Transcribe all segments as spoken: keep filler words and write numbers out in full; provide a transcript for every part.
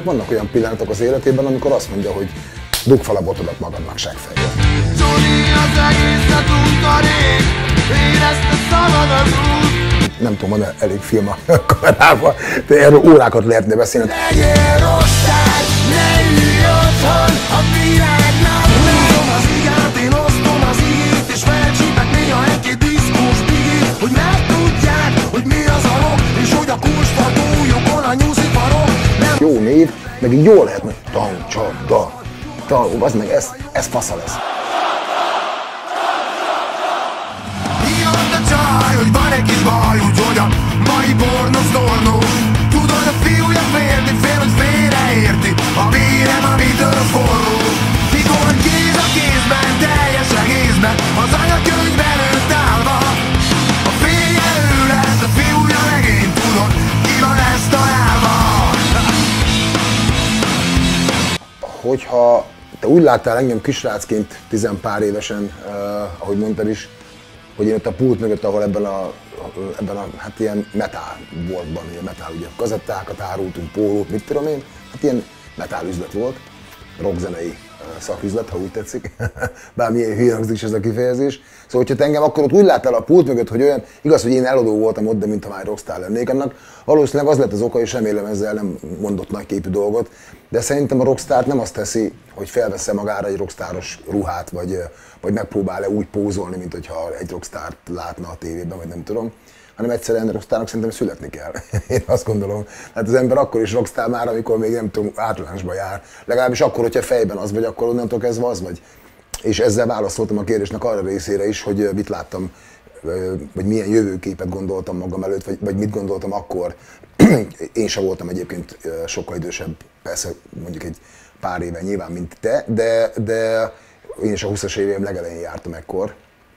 vannak olyan pillanatok az életében, amikor azt mondja, hogy dugd fel a botodat magadnak seggfejjel. Nem tudom, van elég film a kamerában, de erről órákat lehetne beszélni. Legyél rosszár, ne ülj otthon a világnak. Húzom az igát, én osztom az igét, és felcsípek néha egy-két diszkós bigét, hogy megtudják, hogy mi az a rock, és hogy a kulcstartójukon a nyuszifarok. Jó név, meg így jól lehet, hogy tankcsapda. Az meg, ez, ez fasza lesz. Hívott a csaj, hogy van egy kis baj, úgyhogy a mai pornosz tornós. Tudod, a fiúja félni fél, hogy félreérti a vérem, amitől forró. Mikor kéz a kézben, teljes egészben, az anyakönyvben őt állva. A fénye ő lesz, a fiúja meg én tudod, ki van ezt találva. Hogyha te úgy láttál engem kisrácként, tizenpár évesen, uh, ahogy mondtad is, hogy én ott a pult mögött, ahol ebben a, ebben a hát ilyen metal boltban, ugye metal, ugye kazettákat árultunk, pólót, mit tudom én, hát ilyen metal üzlet volt, rockzenei uh, szaküzlet, ha úgy tetszik, bármilyen hülye hangzik is ez a kifejezés. Szóval, hogyha te engem akkor ott úgy láttál a pult mögött, hogy olyan, igaz, hogy én eladó voltam ott, de mintha már rockstar lennék, annak valószínűleg az lett az oka, és remélem ezzel nem mondott nagyképű dolgot, de szerintem a rockstar nem azt teszi, hogy felvesz magára egy rockstaros ruhát, vagy, vagy megpróbál-e úgy pózolni, mint hogyha egy rockstart látna a tévében, vagy nem tudom, hanem egyszerűen a rockstarnak szerintem születni kell. Én azt gondolom. Hát az ember akkor is rockstar már, amikor még nem tudom, általánosba jár. Legalábbis akkor, hogyha fejben az vagy, akkor onnantól kezdve az vagy. És ezzel válaszoltam a kérdésnek arra részére is, hogy mit láttam, vagy milyen jövőképet gondoltam magam előtt, vagy, vagy mit gondoltam akkor. Én sem voltam egyébként sokkal idősebb, persze mondjuk egy pár éve nyilván, mint te, de, de én is a húszas éveim legelején jártam ekkor.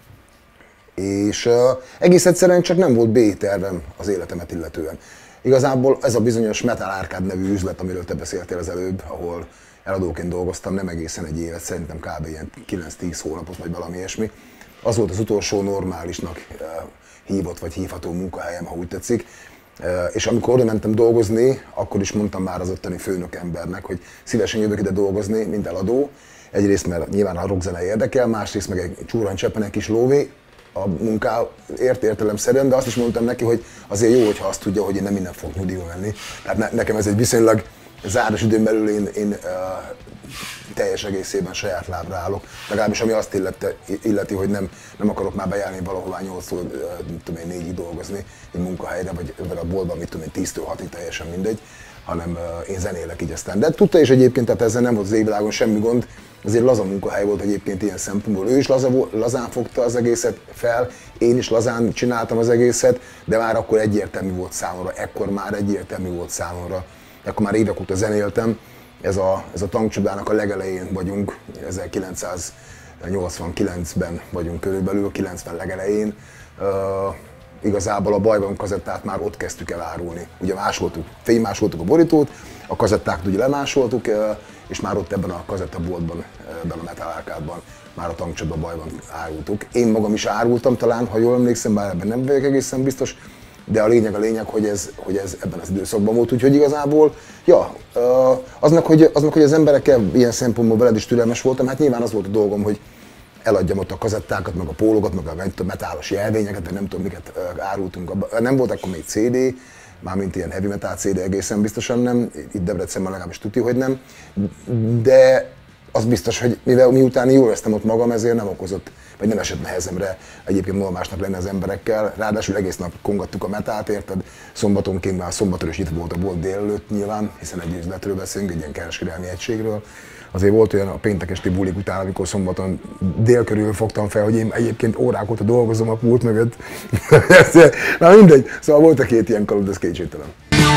És uh, egész egyszerűen csak nem volt B-tervem az életemet illetően. Igazából ez a bizonyos Metal Arcade nevű üzlet, amiről te beszéltél az előbb, ahol eladóként dolgoztam, nem egészen egy évet, szerintem kb. Ilyen kilenc-tíz hónapot, vagy valami ilyesmi. Az volt az utolsó normálisnak uh, hívott, vagy hívható munkahelyem, ha úgy tetszik. Uh, és amikor oda mentem dolgozni, akkor is mondtam már az ottani főnök embernek, hogy szívesen jövök ide dolgozni, mint eladó. Egyrészt, mert nyilván a rockzene érdekel, másrészt meg egy csúran cseppen egy kis lóvé a munkáért értelemszerűen, de azt is mondtam neki, hogy azért jó, hogyha azt tudja, hogy én nem minden fogok nyugdíjba menni. Tehát ne, nekem ez egy viszonylag záros időn belül én, én uh, teljes egészében saját lábra állok. Legalábbis ami azt illette, illeti, hogy nem, nem akarok már bejárni valahová nyolctól uh, négyig dolgozni egy munkahelyre, vagy, vagy a boltban, mit tudom én, tíztől hatig, teljesen mindegy, hanem uh, én zenélek így aztán. De tudta is egyébként, tehát ezzel nem volt az égvilágon semmi gond, azért laza munkahely volt egyébként ilyen szempontból. Ő is laza, lazán fogta az egészet fel, én is lazán csináltam az egészet, de már akkor egyértelmű volt számomra, ekkor már egyértelmű volt számomra. Akkor már évek óta zenéltem, ez a, ez a tankcsodának a legelején vagyunk, ezerkilencszáznyolcvankilencben vagyunk körülbelül, kilencven legelején. Uh, igazából a Bajban kazettát már ott kezdtük el árulni. Ugye másoltuk, fénymásoltuk a borítót, a kazettákat ugye lemásoltuk, uh, és már ott ebben a kazettaboltban, ebben a Metal Arcade-ban már a tankcsoda Bajban árultuk. Én magam is árultam talán, ha jól emlékszem, bár ebben nem vagyok egészen biztos, de a lényeg a lényeg, hogy ez, hogy ez ebben az időszakban volt, úgyhogy igazából, ja, aznak, hogy, aznak, hogy az emberekkel ilyen szempontból veled is türelmes voltam, hát nyilván az volt a dolgom, hogy eladjam ott a kazettákat, meg a pólokat, meg a metálos jelvényeket, nem tudom miket árultunk. Nem volt akkor még cé dé, mármint ilyen heavy metal cé dé egészen biztosan nem, itt Debrecenben legalábbis tuti, hogy nem, de az biztos, hogy mivel miután jól éreztem ott magam, ezért nem okozott, vagy nem esett nehezemre egyébként normásnak lenni az emberekkel. Ráadásul egész nap kongattuk a metált, érted? Szombatonként már szombaton is itt volt a bolt délelőtt nyilván, hiszen egy üzletről beszélünk, egy ilyen kereskedelmi egységről. Azért volt olyan a péntek esti bulik után, amikor szombaton dél körül fogtam fel, hogy én egyébként órák óta dolgozom a pult mögött. Na mindegy, szóval volt a két ilyen kalud, ez kétségtelen.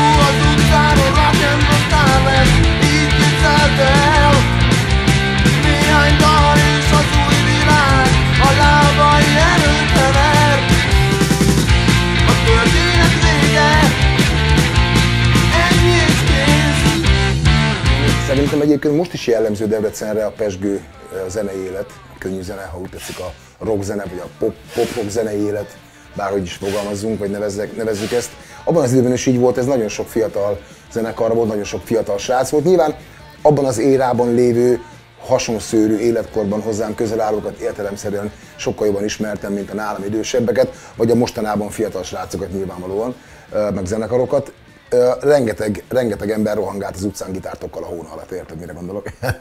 Szerintem egyébként most is jellemző Debrecenre a pezsgő zenei élet, a könnyű zene, ha úgy tetszik, a rock zene, vagy a pop, pop rock zenei élet, bárhogy is fogalmazzunk, vagy nevezzek, nevezzük ezt. Abban az időben is így volt, ez nagyon sok fiatal zenekar volt, nagyon sok fiatal srác volt. Nyilván abban az érában lévő hasonszőrű életkorban hozzám közel állókat értelemszerűen sokkal jobban ismertem, mint a nálam idősebbeket, vagy a mostanában fiatal srácokat nyilvánvalóan, meg zenekarokat. Rengeteg, rengeteg ember rohangált az utcán gitártokkal a hóna alatt, érted, mire gondolok?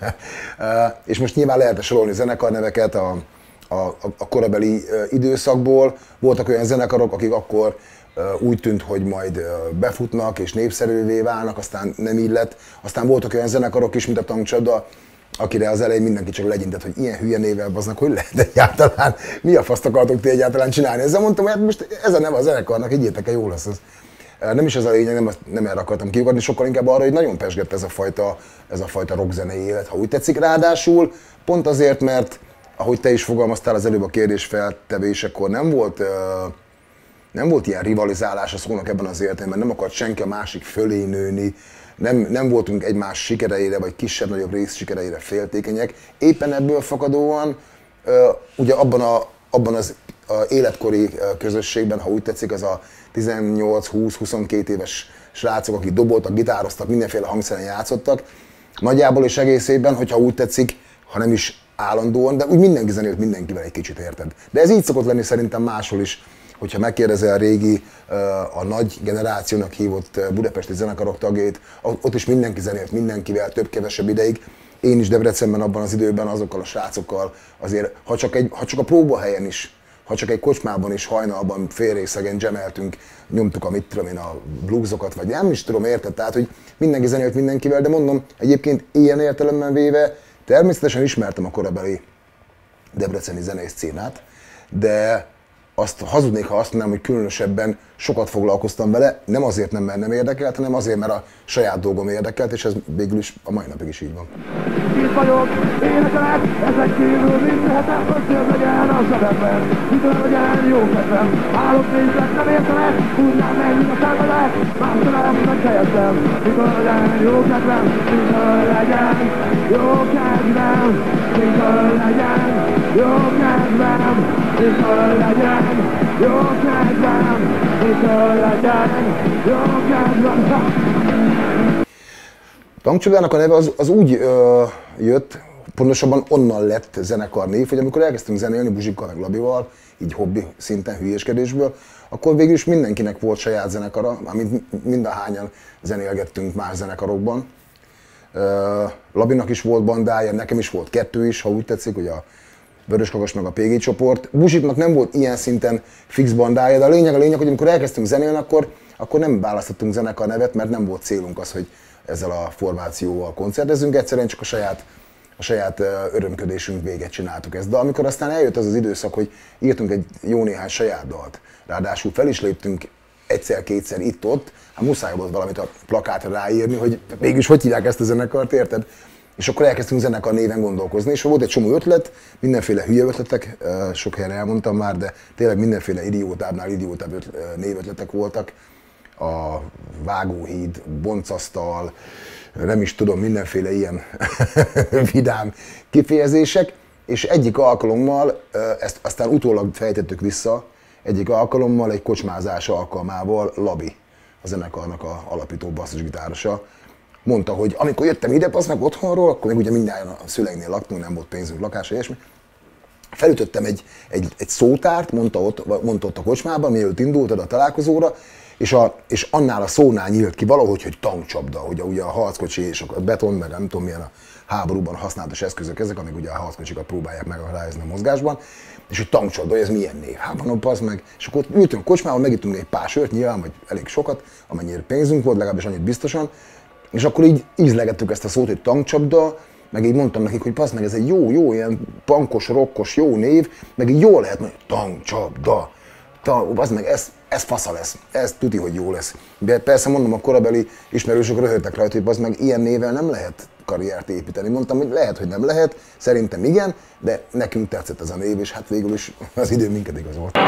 És most nyilván lehet sorolni zenekarneveket a, a, a korabeli időszakból. Voltak olyan zenekarok, akik akkor úgy tűnt, hogy majd befutnak és népszerűvé válnak, aztán nem így lett. Aztán voltak olyan zenekarok is, mint a Tankcsapda, akire az elején mindenki csak legyintett, hogy ilyen hülye névvel baznak, hogy lehet egyáltalán, mi a faszt akartok ti egyáltalán csinálni. Ezzel mondtam, hogy hát most ez a neve a zenekarnak, higgyétek el, jó lesz ez. Nem is ez a lényeg, nem, nem erre akartam kiukadni, sokkal inkább arra, hogy nagyon pesgett ez a fajta, ez a fajta rockzenei élet, ha úgy tetszik. Ráadásul pont azért, mert ahogy te is fogalmaztál az előbb a kérdés feltevésekor, nem volt, nem volt ilyen rivalizálás a szónak ebben az értelemben, nem akart senki a másik fölé nőni, nem, nem voltunk egymás sikereire, vagy kisebb-nagyobb rész sikereire féltékenyek. Éppen ebből fakadóan, ugye abban, a, abban az a életkori közösségben, ha úgy tetszik, az a tizennyolc-húsz-huszonkettő éves srácok, akik doboltak, gitároztak, mindenféle hangszeren játszottak, nagyjából és egészében, hogyha úgy tetszik, ha nem is állandóan, de úgy mindenki zenélt mindenkivel egy kicsit, érted. De ez így szokott lenni szerintem máshol is, hogyha megkérdezel a régi, a nagy generációnak hívott budapesti zenekarok tagjait, ott is mindenki zenélt mindenkivel, több-kevesebb ideig. Én is Debrecenben abban az időben azokkal a srácokkal azért, ha csak, egy, ha csak a próbahelyen is, ha csak egy kocsmában is hajnalban félrészegen jameltünk, nyomtuk a mit tudom én, a bluesokat, vagy nem is tudom, érted? Tehát, hogy mindenki zenélt mindenkivel, de mondom, egyébként ilyen értelemben véve természetesen ismertem a korabeli debreceni zenei szcénát, de azt hazudnék, ha azt mondanám, hogy különösebben sokat foglalkoztam vele, nem azért nem, mert nem érdekelt, hanem azért, mert a saját dolgom érdekelt, és ez végül is a mai napig is így van. Itt vagyok, énekelek, ezek kívül mit lehetem, hogy több legyen a zsebemben. Mitől legyen jó kedvem, állok nézek, nem értelek, úgy nem megy, mint a szenvedek, más nem megfejezem. Mitől legyen jó kedvem, mitől legyen jó kedvem, mitől legyen jó kedvem, mitől legyen jó kedvem, mitől legyen jó kedvem. Tankcsapdának a neve az, az úgy ö, jött, pontosabban onnan lett zenekarnév, hogy amikor elkezdtünk zenélni Buzsikkal meg Labival, így hobbi szinten, hülyéskedésből, akkor végül is mindenkinek volt saját zenekara, amit mindahányan zenélgettünk más zenekarokban. Ö, Labinak is volt bandája, nekem is volt kettő is, ha úgy tetszik, hogy a Vöröskakas meg a pé gé csoport. Buzsiknak nem volt ilyen szinten fix bandája, de a lényeg a lényeg, hogy amikor elkezdtünk zenélni, akkor, akkor nem választottunk zenekar nevet, mert nem volt célunk az, hogy ezzel a formációval koncertezünk, egyszerűen csak a saját, a saját örömködésünk véget csináltuk ezt. De amikor aztán eljött az az időszak, hogy írtunk egy jó néhány saját dalt, ráadásul fel is léptünk egyszer-kétszer itt-ott, hát muszáj volt valamit a plakátra ráírni, hogy mégis hogy hívják ezt a zenekart, érted? És akkor elkezdtünk zenekar néven gondolkozni, és volt egy csomó ötlet, mindenféle hülye ötletek, sok helyen elmondtam már, de tényleg mindenféle idiótábbnál idiótább névötletek voltak. A vágóhíd, boncasztal, nem is tudom, mindenféle ilyen vidám kifejezések, és egyik alkalommal, ezt aztán utólag fejtettük vissza, egyik alkalommal egy kocsmázás alkalmával Labi, a zenekarnak a alapító basszusgitárosa, mondta, hogy amikor jöttem ide, az meg otthonról, akkor még ugye mindjárt a szüleimnél laktunk, nem volt pénzünk, lakás, ilyesmi. Felütöttem egy, egy, egy szótárt, mondta ott, mondta ott a kocsmában, mielőtt indultad a találkozóra, és, a, és annál a szónál nyílt ki valahogy, hogy tankcsapda, hogy ugye a harckocsi és a beton, meg nem tudom milyen a háborúban használatos eszközök ezek, amik ugye a harckocsikat próbálják megakadályozni a mozgásban, és hogy tankcsapda, hogy ez milyen név, hát van az meg, és akkor ültünk a kocsmában, megittunk egy pár sört, nyilván, vagy elég sokat, amennyire pénzünk volt, legalábbis annyit biztosan, és akkor így ízlegettük ezt a szót, hogy tankcsapda, meg így mondtam nekik, hogy passz meg, ez egy jó, jó, ilyen pankos, rokkos, jó név, meg így jól lehet mondani, tankcsapda. Az meg, ez, ez fasza lesz, ez tuti, hogy jó lesz. De persze mondom, a korabeli ismerősök röhögtek rajta, hogy az meg ilyen névvel nem lehet karriert építeni. Mondtam, hogy lehet, hogy nem lehet, szerintem igen, de nekünk tetszett ez a név, és hát végül is az idő minket igazolt.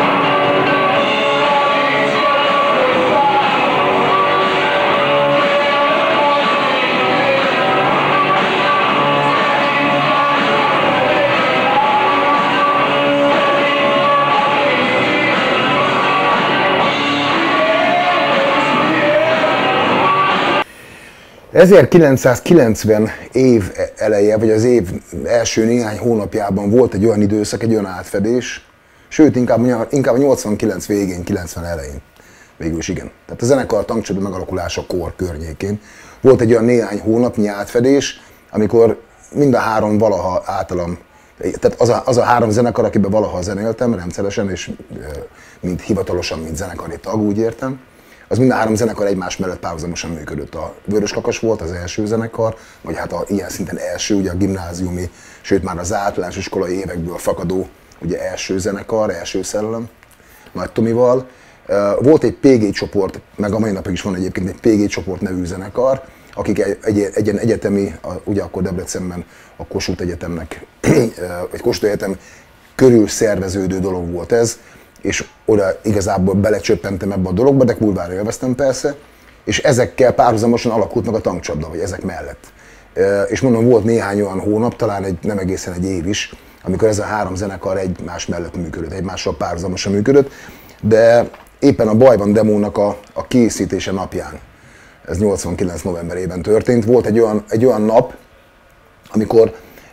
ezerkilencszázkilencven év eleje, vagy az év első néhány hónapjában volt egy olyan időszak, egy olyan átfedés, sőt, inkább, inkább a nyolcvankilenc végén, kilencven elején. Végül is igen. Tehát a zenekar tankcsapda megalakulása kor környékén volt egy olyan néhány hónapnyi átfedés, amikor mind a három valaha általam, tehát az a, az a három zenekar, akiben valaha zenéltem rendszeresen, és mint hivatalosan, mint zenekari tag, úgy értem, az mind a három zenekar egymás mellett párhuzamosan működött. A Vörös Kakas volt az első zenekar, vagy hát a ilyen szinten első, ugye a gimnáziumi, sőt már az általános iskolai évekből fakadó ugye első zenekar, első szellem, Nagy Tomival. Volt egy pé gé csoport, meg a mai napig is van egyébként egy pé gé csoport nevű zenekar, akik egy, egy, egy egyetemi, ugye akkor Debrecenben a Kossuth Egyetemnek, vagy Kossuth Egyetem körül szerveződő dolog volt ez, és oda igazából belecsöppentem ebbe a dologba, de kurvára élveztem persze, és ezekkel párhuzamosan alakult meg a tankcsapda, vagy ezek mellett. És mondom, volt néhány olyan hónap, talán egy, nem egészen egy év is, amikor ez a három zenekar egymás mellett működött, egymással párhuzamosan működött, de éppen a Bajban demónak a, a készítése napján, ez nyolcvankilenc novemberében történt, volt egy olyan, egy olyan nap, amikor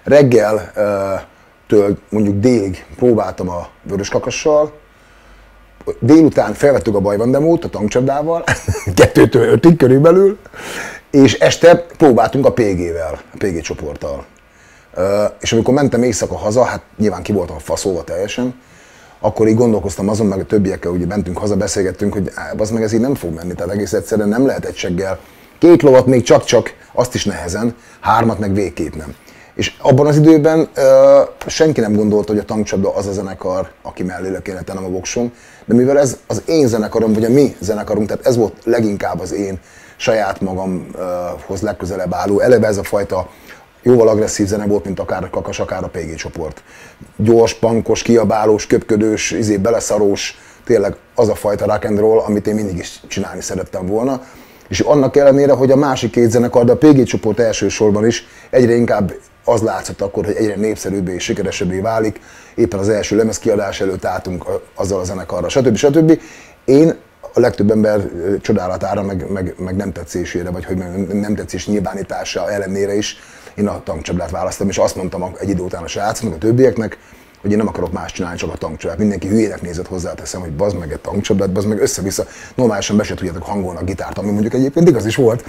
reggeltől mondjuk délig próbáltam a Vörös Kakassal, délután felvettük a Bajban demót a tankcsapdával, kettőtől ötig körülbelül, és este próbáltunk a pé gével, a pé gé csoporttal. És amikor mentem éjszaka haza, hát nyilván ki voltam faszolva teljesen, akkor így gondolkoztam azon, meg a többiekkel ugye mentünk haza, beszélgettünk, hogy az meg ez így nem fog menni, tehát egész egyszerűen nem lehet egyseggel. Két lovat még csak-csak, azt is nehezen, hármat meg végképp nem. És abban az időben uh, senki nem gondolta, hogy a tankcsapda az a zenekar, aki mellé kéne tennem a voksom, de mivel ez az én zenekarom, vagy a mi zenekarunk, tehát ez volt leginkább az én saját magamhoz legközelebb álló, eleve ez a fajta jóval agresszív zene volt, mint akár a Kakas, akár a pé gé csoport. Gyors, pankos, kiabálós, köpködős, izé, beleszarós, tényleg az a fajta rock and roll, amit én mindig is csinálni szerettem volna. És annak ellenére, hogy a másik két zenekar, de a pé gé csoport elsősorban is egyre inkább az látszott akkor, hogy egyre népszerűbbé és sikeresebbé válik. Éppen az első lemezkiadás előtt álltunk azzal a zenekarra, stb. stb. Én a legtöbb ember csodálatára, meg, meg, meg nem tetszésére, vagy hogy nem tetszés nyilvánítása ellenére is én a tankcsapdát választom, és azt mondtam egy idő után a srácoknak, a többieknek, hogy én nem akarok más csinálni, csak a tankcsapdát. Mindenki hülyének nézett, hozzáteszem, hogy bazd meg egy tankcsapdát, bazd meg össze-vissza. Normálisan be se tudjátok hangolni a gitárt, ami mondjuk egyébként igaz is volt.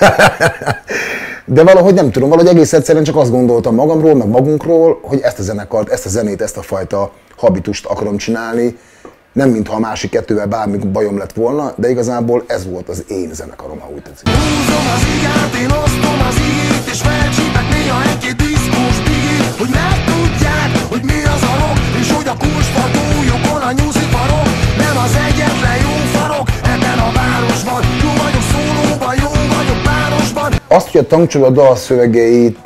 De valahogy nem tudom, valahogy egész egyszerűen csak azt gondoltam magamról, meg magunkról, hogy ezt a zenekart, ezt a zenét, ezt a fajta habitust akarom csinálni. Nem mintha a másik kettővel bármi bajom lett volna, de igazából ez volt az én zenekarom, ha úgy tetszik. Húzom az igát, én osztom az igét, és felcsípek néha egy-két diszkós bigét, hogy megtudják, hogy mi az a rock, és hogy a kulcsfordulókon a nyuszi farok, nem az egyetlen jó farok ebben a városban. Jó vagyok szólóban, jó vagyok párosban. Azt, hogy a tankcsapda dalszövegei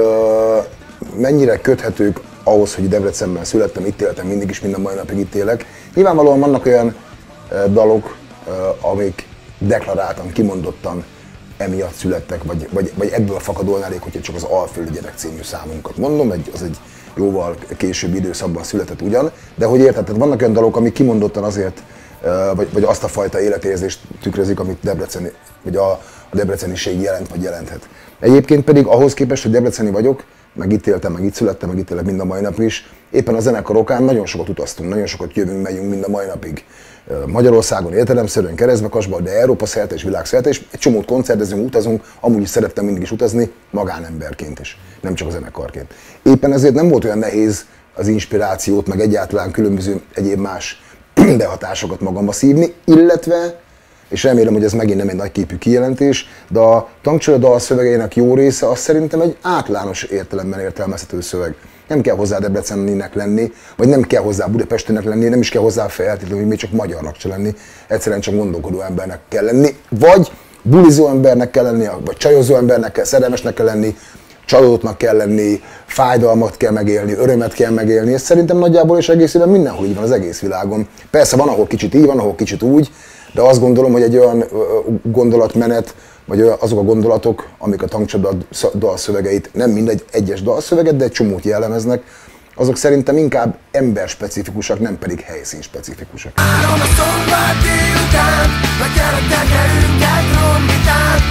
mennyire köthetők ahhoz, hogy Debrecenben születtem, itt éltem, mindig is, minden mai napig itt élek. Nyilvánvalóan vannak olyan dalok, amik deklaráltan, kimondottan emiatt születtek, vagy, vagy, vagy ebből fakadóan elég, hogyha csak az Alföldi gyerek című számunkat mondom, egy, az egy jóval későbbi időszakban született ugyan, de hogy érted, tehát vannak olyan dalok, amik kimondottan azért, vagy, vagy azt a fajta életérzést tükrözik, amit Debreceni, vagy a, a debreceniség jelent, vagy jelenthet. Egyébként pedig ahhoz képest, hogy debreceni vagyok, meg itt éltem, meg itt születtem, meg itt élek mind a mai nap is. Éppen a zenekarokán nagyon sokat utaztunk, nagyon sokat jövünk, megyünk mind a mai napig. Magyarországon értelemszerűen, Keresztbekasban, de Európa szerte és világszerte, és egy csomót koncertezünk, utazunk, amúgy is szerettem mindig is utazni, magánemberként is, nem csak a zenekarként. Éppen ezért nem volt olyan nehéz az inspirációt, meg egyáltalán különböző egyéb más behatásokat magamba szívni, illetve, és remélem, hogy ez megint nem egy nagyképű kijelentés, de a tankcsapda dalszövegeinek jó része az szerintem egy általános értelemben értelmezhető szöveg. Nem kell hozzá debreceninek lenni, vagy nem kell hozzá budapestinek lenni, nem is kell hozzá feltétlenül, hogy még csak magyarnak se lenni, egyszerűen csak gondolkodó embernek kell lenni, vagy bulizó embernek kell lenni, vagy csajozó embernek kell, szerelmesnek kell lenni, csalódottnak kell lenni, fájdalmat kell megélni, örömet kell megélni, és szerintem nagyjából és egészében mindenhol így van az egész világon. Persze van, ahol kicsit így, van, ahol kicsit úgy, de azt gondolom, hogy egy olyan gondolatmenet, vagy azok a gondolatok, amik a tankcsapda dalszövegeit, nem mindegy egyes dalszöveget, de egy csomót jellemeznek, azok szerintem inkább emberspecifikusak, nem pedig helyszínspecifikusak. Áron a szombat délután, a gyerek tekerünket rombitán, a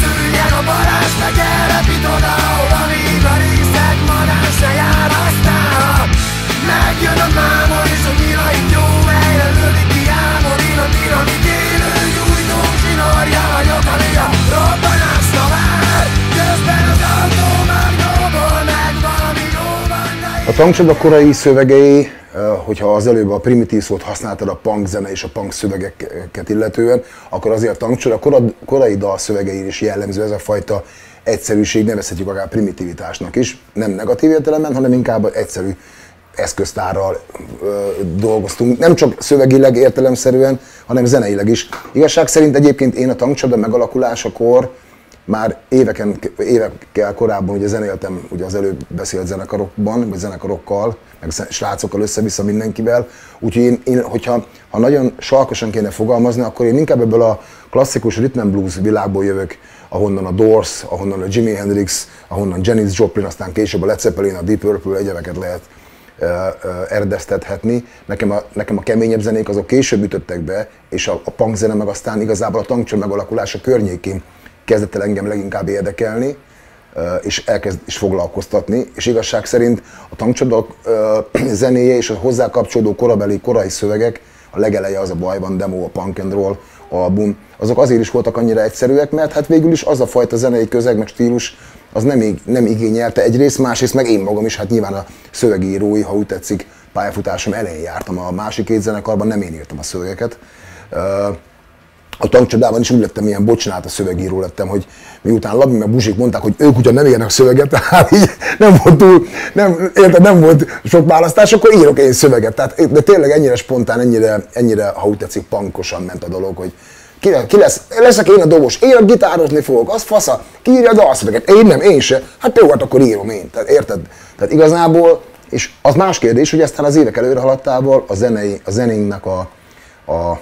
Szűrjen a barázs, meg elrepít oda, ahova még a részeg madár se jár. Aztán megjön a mámor és a nyilait jó helyre lődik ki álmod. Én a dinamit élő gyújtó zsinórja vagyok, ami a robbanásra vár. Közben az autó magnóból meg valami jó van, de A tankcsapda korai szövegei, hogyha az előbb a primitív szót használtad a punk zene és a punk szövegeket illetően, akkor azért a tankcsapda korai dal szövegei is jellemző ez a fajta egyszerűség, nevezhetjük akár primitivitásnak is. Nem negatív értelemben, hanem inkább egyszerű eszköztárral ö, dolgoztunk. Nem csak szövegileg értelemszerűen, hanem zeneileg is. Igazság szerint egyébként én a tankcsapda megalakulásakor már éveken, évekkel korábban ugye zenéltem ugye az előbb beszélt zenekarokban, vagy zenekarokkal, meg srácokkal össze-vissza mindenkivel. Úgyhogy én, én hogyha ha nagyon salkosan kéne fogalmazni, akkor én inkább ebből a klasszikus rhythm and blues világból jövök, ahonnan a Doors, ahonnan a Jimi Hendrix, ahonnan Janis Joplin, aztán később a Led Zeppelin, a Deep Purple, egyebeket lehet uh, uh, eredeztethetni. Nekem a, nekem a keményebb zenék azok később ütöttek be, és a, a punk zene meg aztán igazából a tankcsapda megalakulása környékén kezdett el engem leginkább érdekelni, és elkezd is foglalkoztatni, és igazság szerint a tankcsapda zenéje és a hozzá kapcsolódó korabeli korai szövegek, a legeleje az a Bajban demo, a Punk and Roll album, azok azért is voltak annyira egyszerűek, mert hát végül is az a fajta zenei közeg, meg stílus, az nem, nem igényelte egyrészt, másrészt meg én magam is, hát nyilván a szövegírói, ha úgy tetszik, pályafutásom elején jártam a másik két zenekarban, nem én írtam a szövegeket. A tankcsapdában is úgy lettem, ilyen bocsánat a szövegíró lettem, hogy miután Labi meg Buzsik mondták, hogy ők ugyan nem írnak szöveget, tehát így nem volt túl, nem, érted, nem volt sok választás, akkor írok én szöveget. Tehát, de tényleg ennyire spontán, ennyire, ennyire, ha úgy tetszik, punkosan ment a dolog, hogy ki, ki lesz, leszek én a dobos, én a gitározni fogok, az fasza, ki írja a dalszöveget, én nem, én se, hát jó, hát akkor írom én, tehát érted? Tehát igazából, és az más kérdés, hogy aztán az évek előre haladtával a, zenei, a zenénknek a, a,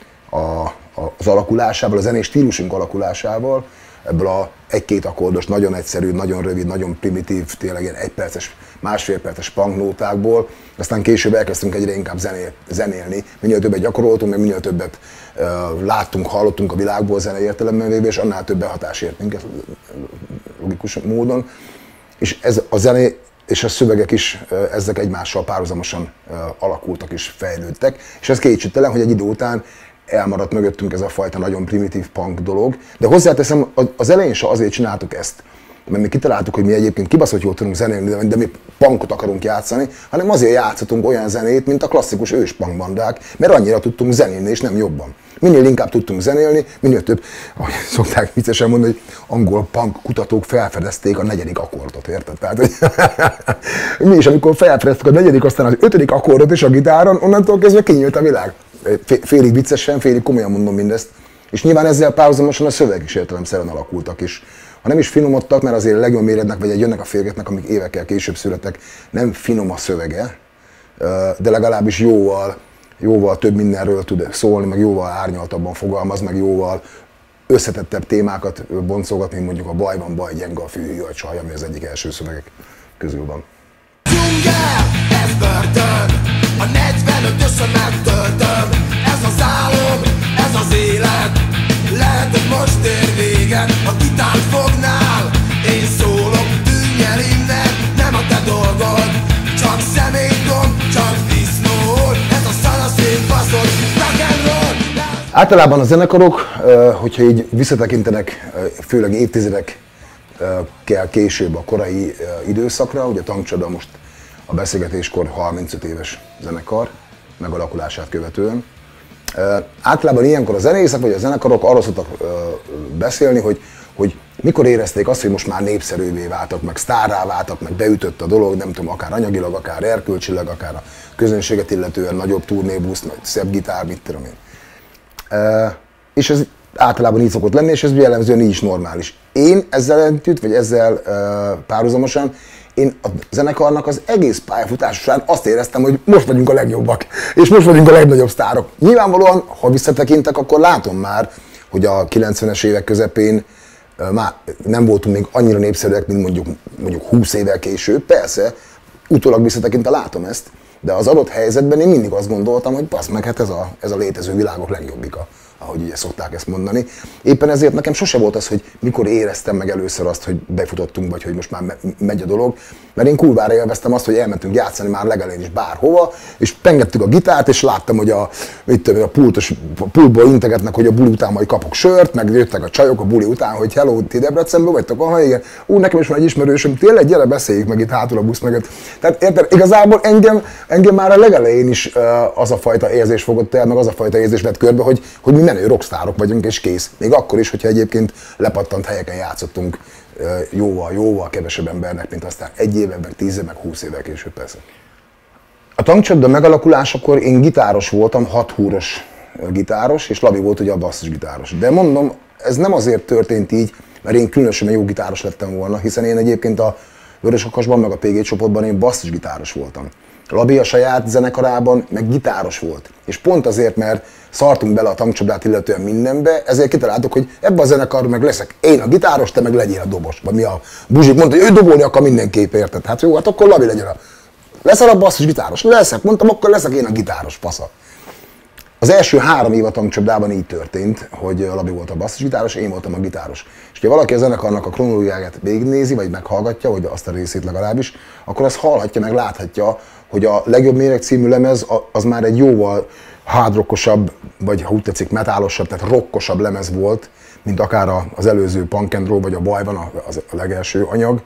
a az alakulásával, a zenés stílusunk alakulásával, ebből a egy-két akkordos, nagyon egyszerű, nagyon rövid, nagyon primitív, tényleg ilyen egyperces, másfél perces punk nótákból, aztán később elkezdtünk egyre inkább zenél, zenélni, minél többet gyakoroltunk, meg minél többet uh, láttunk, hallottunk a világból zenei értelemben véve, és annál több behatás ért minket logikus módon. És ez a zené és a szövegek is uh, ezek egymással párhuzamosan uh, alakultak és fejlődtek, és ez kétségtelen, hogy egy idő után elmaradt mögöttünk ez a fajta nagyon primitív punk dolog, de hozzáteszem, az elején se azért csináltuk ezt, mert mi kitaláltuk, hogy mi egyébként kibaszott jól tudunk zenélni, de mi punkot akarunk játszani, hanem azért játszhatunk olyan zenét, mint a klasszikus ős punkbandák, mert annyira tudtunk zenélni, és nem jobban. Minél inkább tudtunk zenélni, minél több, ahogy szokták viccesen mondani, hogy angol punk kutatók felfedezték a negyedik akkordot, érted? Tehát, hogy mi is, amikor felfedeztük a negyedik, aztán az ötödik akkordot is a gitáron, onnantól kezdve kinyílt a világ. Félig viccesen, félig komolyan mondom mindezt. És nyilván ezzel párhuzamosan a szöveg is értelemszerűen alakultak is. Ha nem is finomodtak, mert azért legjobb méretnek, vagy egy jönnek a férgetnek, amik évekkel később születtek, nem finom a szövege, de legalábbis jóval, jóval több mindenről tud szólni, meg jóval árnyaltabban fogalmaz, meg jóval összetettebb témákat boncolgatni, mint mondjuk a Baj van baj, gyenge a fű, a csaj, ami az egyik első szövegek közül van. Dzsungel, ez börtön, a negyvenötösen megtöltöm, ez az álom, ez az élet, lehet, hogy most ér véget, a gitárt fognál, én szólok, tűnj el innen, nem a te dolgod, csak szemétgomb, csak disznó, ez a szanaszét baszott, rock and roll. Általában a zenekarok, hogyha így visszatekintenek, főleg évtizedekkel később a korai időszakra, ugye a tankcsapda most a beszélgetéskor harmincöt éves zenekar megalakulását követően. Általában ilyenkor a zenészek vagy a zenekarok arról szoktak beszélni, hogy, hogy mikor érezték azt, hogy most már népszerűvé váltak, meg sztárrá váltak, meg beütött a dolog, nem tudom, akár anyagilag, akár erkölcsileg, akár a közönséget illetően nagyobb turnébusz, szebb gitár, mit tudom én. És ez általában így szokott lenni, és ez jellemzően így is normális. Én ezzel együtt, vagy ezzel párhuzamosan, én a zenekarnak az egész pályafutás során azt éreztem, hogy most vagyunk a legjobbak, és most vagyunk a legnagyobb sztárok. Nyilvánvalóan, ha visszatekintek, akkor látom már, hogy a kilencvenes évek közepén már nem voltunk még annyira népszerűek, mint mondjuk, mondjuk húsz évvel később. Persze, utólag visszatekintve látom ezt, de az adott helyzetben én mindig azt gondoltam, hogy bassz meg, hát ez a, ez a létező világok legjobbika. ahogy ugye szokták ezt mondani. Éppen ezért nekem sose volt az, hogy mikor éreztem meg először azt, hogy befutottunk, vagy hogy most már megy a dolog, mert én kurvára élveztem azt, hogy elmentünk játszani már legelején is bárhova, és pengettük a gitárt, és láttam, hogy a, mit tudom, a pultos, a pultból integetnek, hogy a buli után majd kapok sört, meg jöttek a csajok a buli után, hogy hello, ti Debrecenből vagytok? Aha, igen. Ú, nekem is van egy ismerősöm, tényleg, gyere, beszéljük meg itt hátul a busz mögött. Tehát érted, igazából engem, engem már a legelején is uh, az a fajta érzés fogott el, meg az a fajta érzés vett körbe, hogy, hogy mi menő rockstárok vagyunk, és kész. Még akkor is, hogyha egyébként lepattant helyeken játszottunk uh, jóval, jóval kevesebb embernek, mint aztán egy éve, meg tíz éve, meg húsz éve később persze. A tankcsapda megalakulásakor én gitáros voltam, hat húros gitáros, és Labi volt ugye a basszusgitáros. De mondom, ez nem azért történt így, mert én különösen jó gitáros lettem volna, hiszen én egyébként a Vörösakasban, meg a pé gé csoportban én basszusgitáros voltam. Labi a saját zenekarában meg gitáros volt. És pont azért, mert szartunk bele a tankcsapdát illetően mindenbe, ezért kitaláltuk, hogy ebbe a zenekarban meg leszek én a gitáros, te meg legyél a dobos. Vagy mi a Buzsik mondta, hogy ő dobolni akar mindenképp, érted? Hát jó, hát akkor Labi legyen a... Leszel a basszusgitáros? Leszek, mondtam, akkor leszek én a gitáros, pasza. Az első három év a tankcsapdában így történt, hogy Labi volt a basszusgitáros, én voltam a gitáros. És ha valaki a zenekarnak a kronológiáját végignézi, vagy meghallgatja, vagy azt a részét legalábbis, akkor azt hallhatja, meg láthatja, hogy a Legjobb Méreg című lemez az már egy jóval hardrockosabb, vagy ha úgy tetszik, metálosabb, tehát rockosabb lemez volt, mint akár az előző Punk and Roll, vagy a Baj van, a legelső anyag.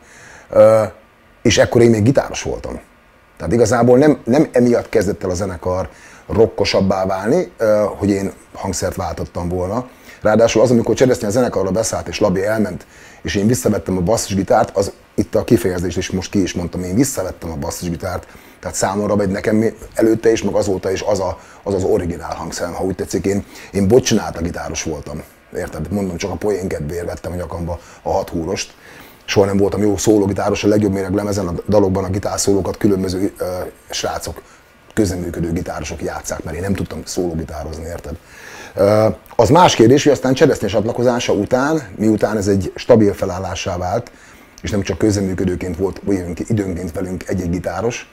És ekkor én még gitáros voltam. Tehát igazából nem, nem emiatt kezdett el a zenekar rockosabbá válni, hogy én hangszert váltottam volna. Ráadásul az, amikor Cseresznye a zenekarra beszállt és Labi elment, és én visszavettem a basszusgitárt, az itt a kifejezést is most ki is mondtam, én visszavettem a basszusgitárt, tehát számomra, vagy nekem előtte is, meg azóta is az a, az, az originál hangszerem, ha úgy tetszik, én, én bocsinált a gitáros voltam. Érted? Mondom, csak a poén kedvéért vettem a nyakamba a hat húrost. Soha nem voltam jó szólógitáros, a Legjobb Méreg lemezen, a dalokban a gitárszólókat különböző uh, srácok, közreműködő gitárosok játsszák, mert én nem tudtam szólógitározni, érted? Uh, az más kérdés, hogy aztán Cseresznye csatlakozása után, miután ez egy stabil felállásá vált, és nem csak közreműködőként volt időnként velünk egy-egy gitáros,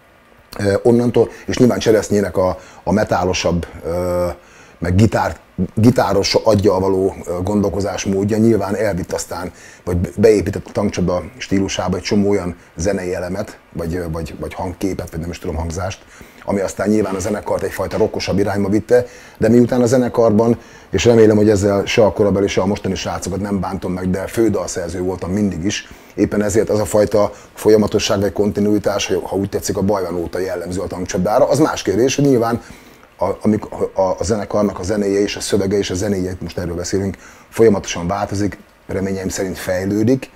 uh, onnantól, és nyilván Cseresznyének a, a metálosabb, uh, meg gitár, gitáros aggyal való gondolkozás módja nyilván elvitt aztán, vagy beépített a tankcsapda stílusába egy csomó olyan zenei elemet, vagy, vagy, vagy hangképet, vagy nem is tudom, hangzást, ami aztán nyilván a zenekart egyfajta rockosabb irányba vitte, de miután a zenekarban, és remélem, hogy ezzel se a korabeli, se a mostani srácokat nem bántom meg, de fődalszerző voltam mindig is, éppen ezért az a fajta folyamatosság vagy kontinuitás, ha úgy tetszik, a Bajvan óta jellemző a tankcsapdára, az más kérdés, hogy nyilván A, a, a zenekarnak a zenéje és a szövege és a zenéje, most erről beszélünk, folyamatosan változik, reményeim szerint fejlődik.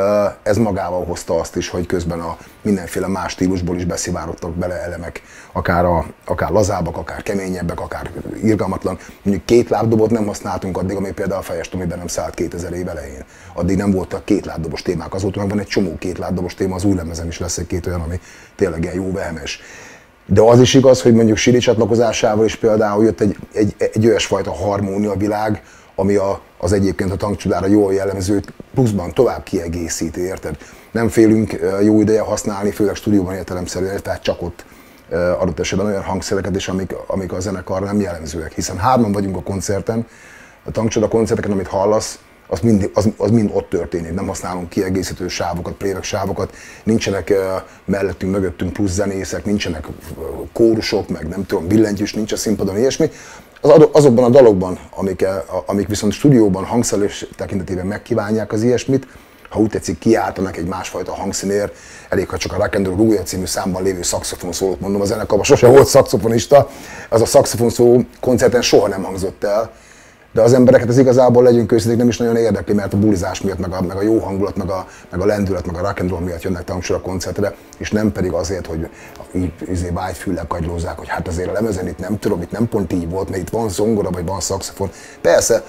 Ez magával hozta azt is, hogy közben a mindenféle más stílusból is beszivárogtak bele elemek, akár, a, akár lazábbak, akár keményebbek, akár irgalmatlan. Mondjuk két lábdobot nem használtunk addig, amíg például a Fejes Tomiben nem szállt kétezer év elején. Addig nem voltak két lábdobos témák, azóta meg van egy csomó két lábdobos téma, az új lemezen is lesz egy két olyan, ami tényleg ilyen jó vehemes. De az is igaz, hogy mondjuk Siri csatlakozásával is például jött egy, egy, egy olyasfajta harmónia világ, ami a, az egyébként a tankcsodára jól jellemzőt pluszban tovább kiegészíti, érted? Nem félünk jó ideje használni, főleg stúdióban értelemszerűen, tehát csak ott adott esetben olyan hangszereket is, amik, amik a zenekarra nem jellemzőek. Hiszen hárman vagyunk a koncerten, a tankcsoda koncerteken, amit hallasz, az mind, az, az mind ott történik, nem használunk kiegészítő sávokat, playback sávokat, nincsenek uh, mellettünk, mögöttünk plusz zenészek, nincsenek uh, kórusok, meg nem tudom, billentyűs, nincs a színpadon, ilyesmi. Az, azokban a dalokban, amik, uh, amik viszont stúdióban hangszerelés tekintetében megkívánják az ilyesmit, ha úgy tetszik, kiáltanak egy másfajta hangszínért, elég, ha csak a Rock and Roll Rúgja című számban lévő szaxofon szólót mondom, a zenekarban sose volt szaxofonista, az a szaxofon szóló koncerten soha nem hangzott el. De az embereket az igazából, legyünk őszinték, nem is nagyon érdekli, mert a bulizás miatt, meg a, meg a jó hangulat, meg a, meg a lendület, meg a rock and roll miatt jönnek tankcsapda koncertre, és nem pedig azért, hogy így, így vágyfüllel kagylózzák, hogy hát azért a lemezen itt nem tudom, itt nem pont így volt, mert itt van zongora, vagy van szaxofon. Persze,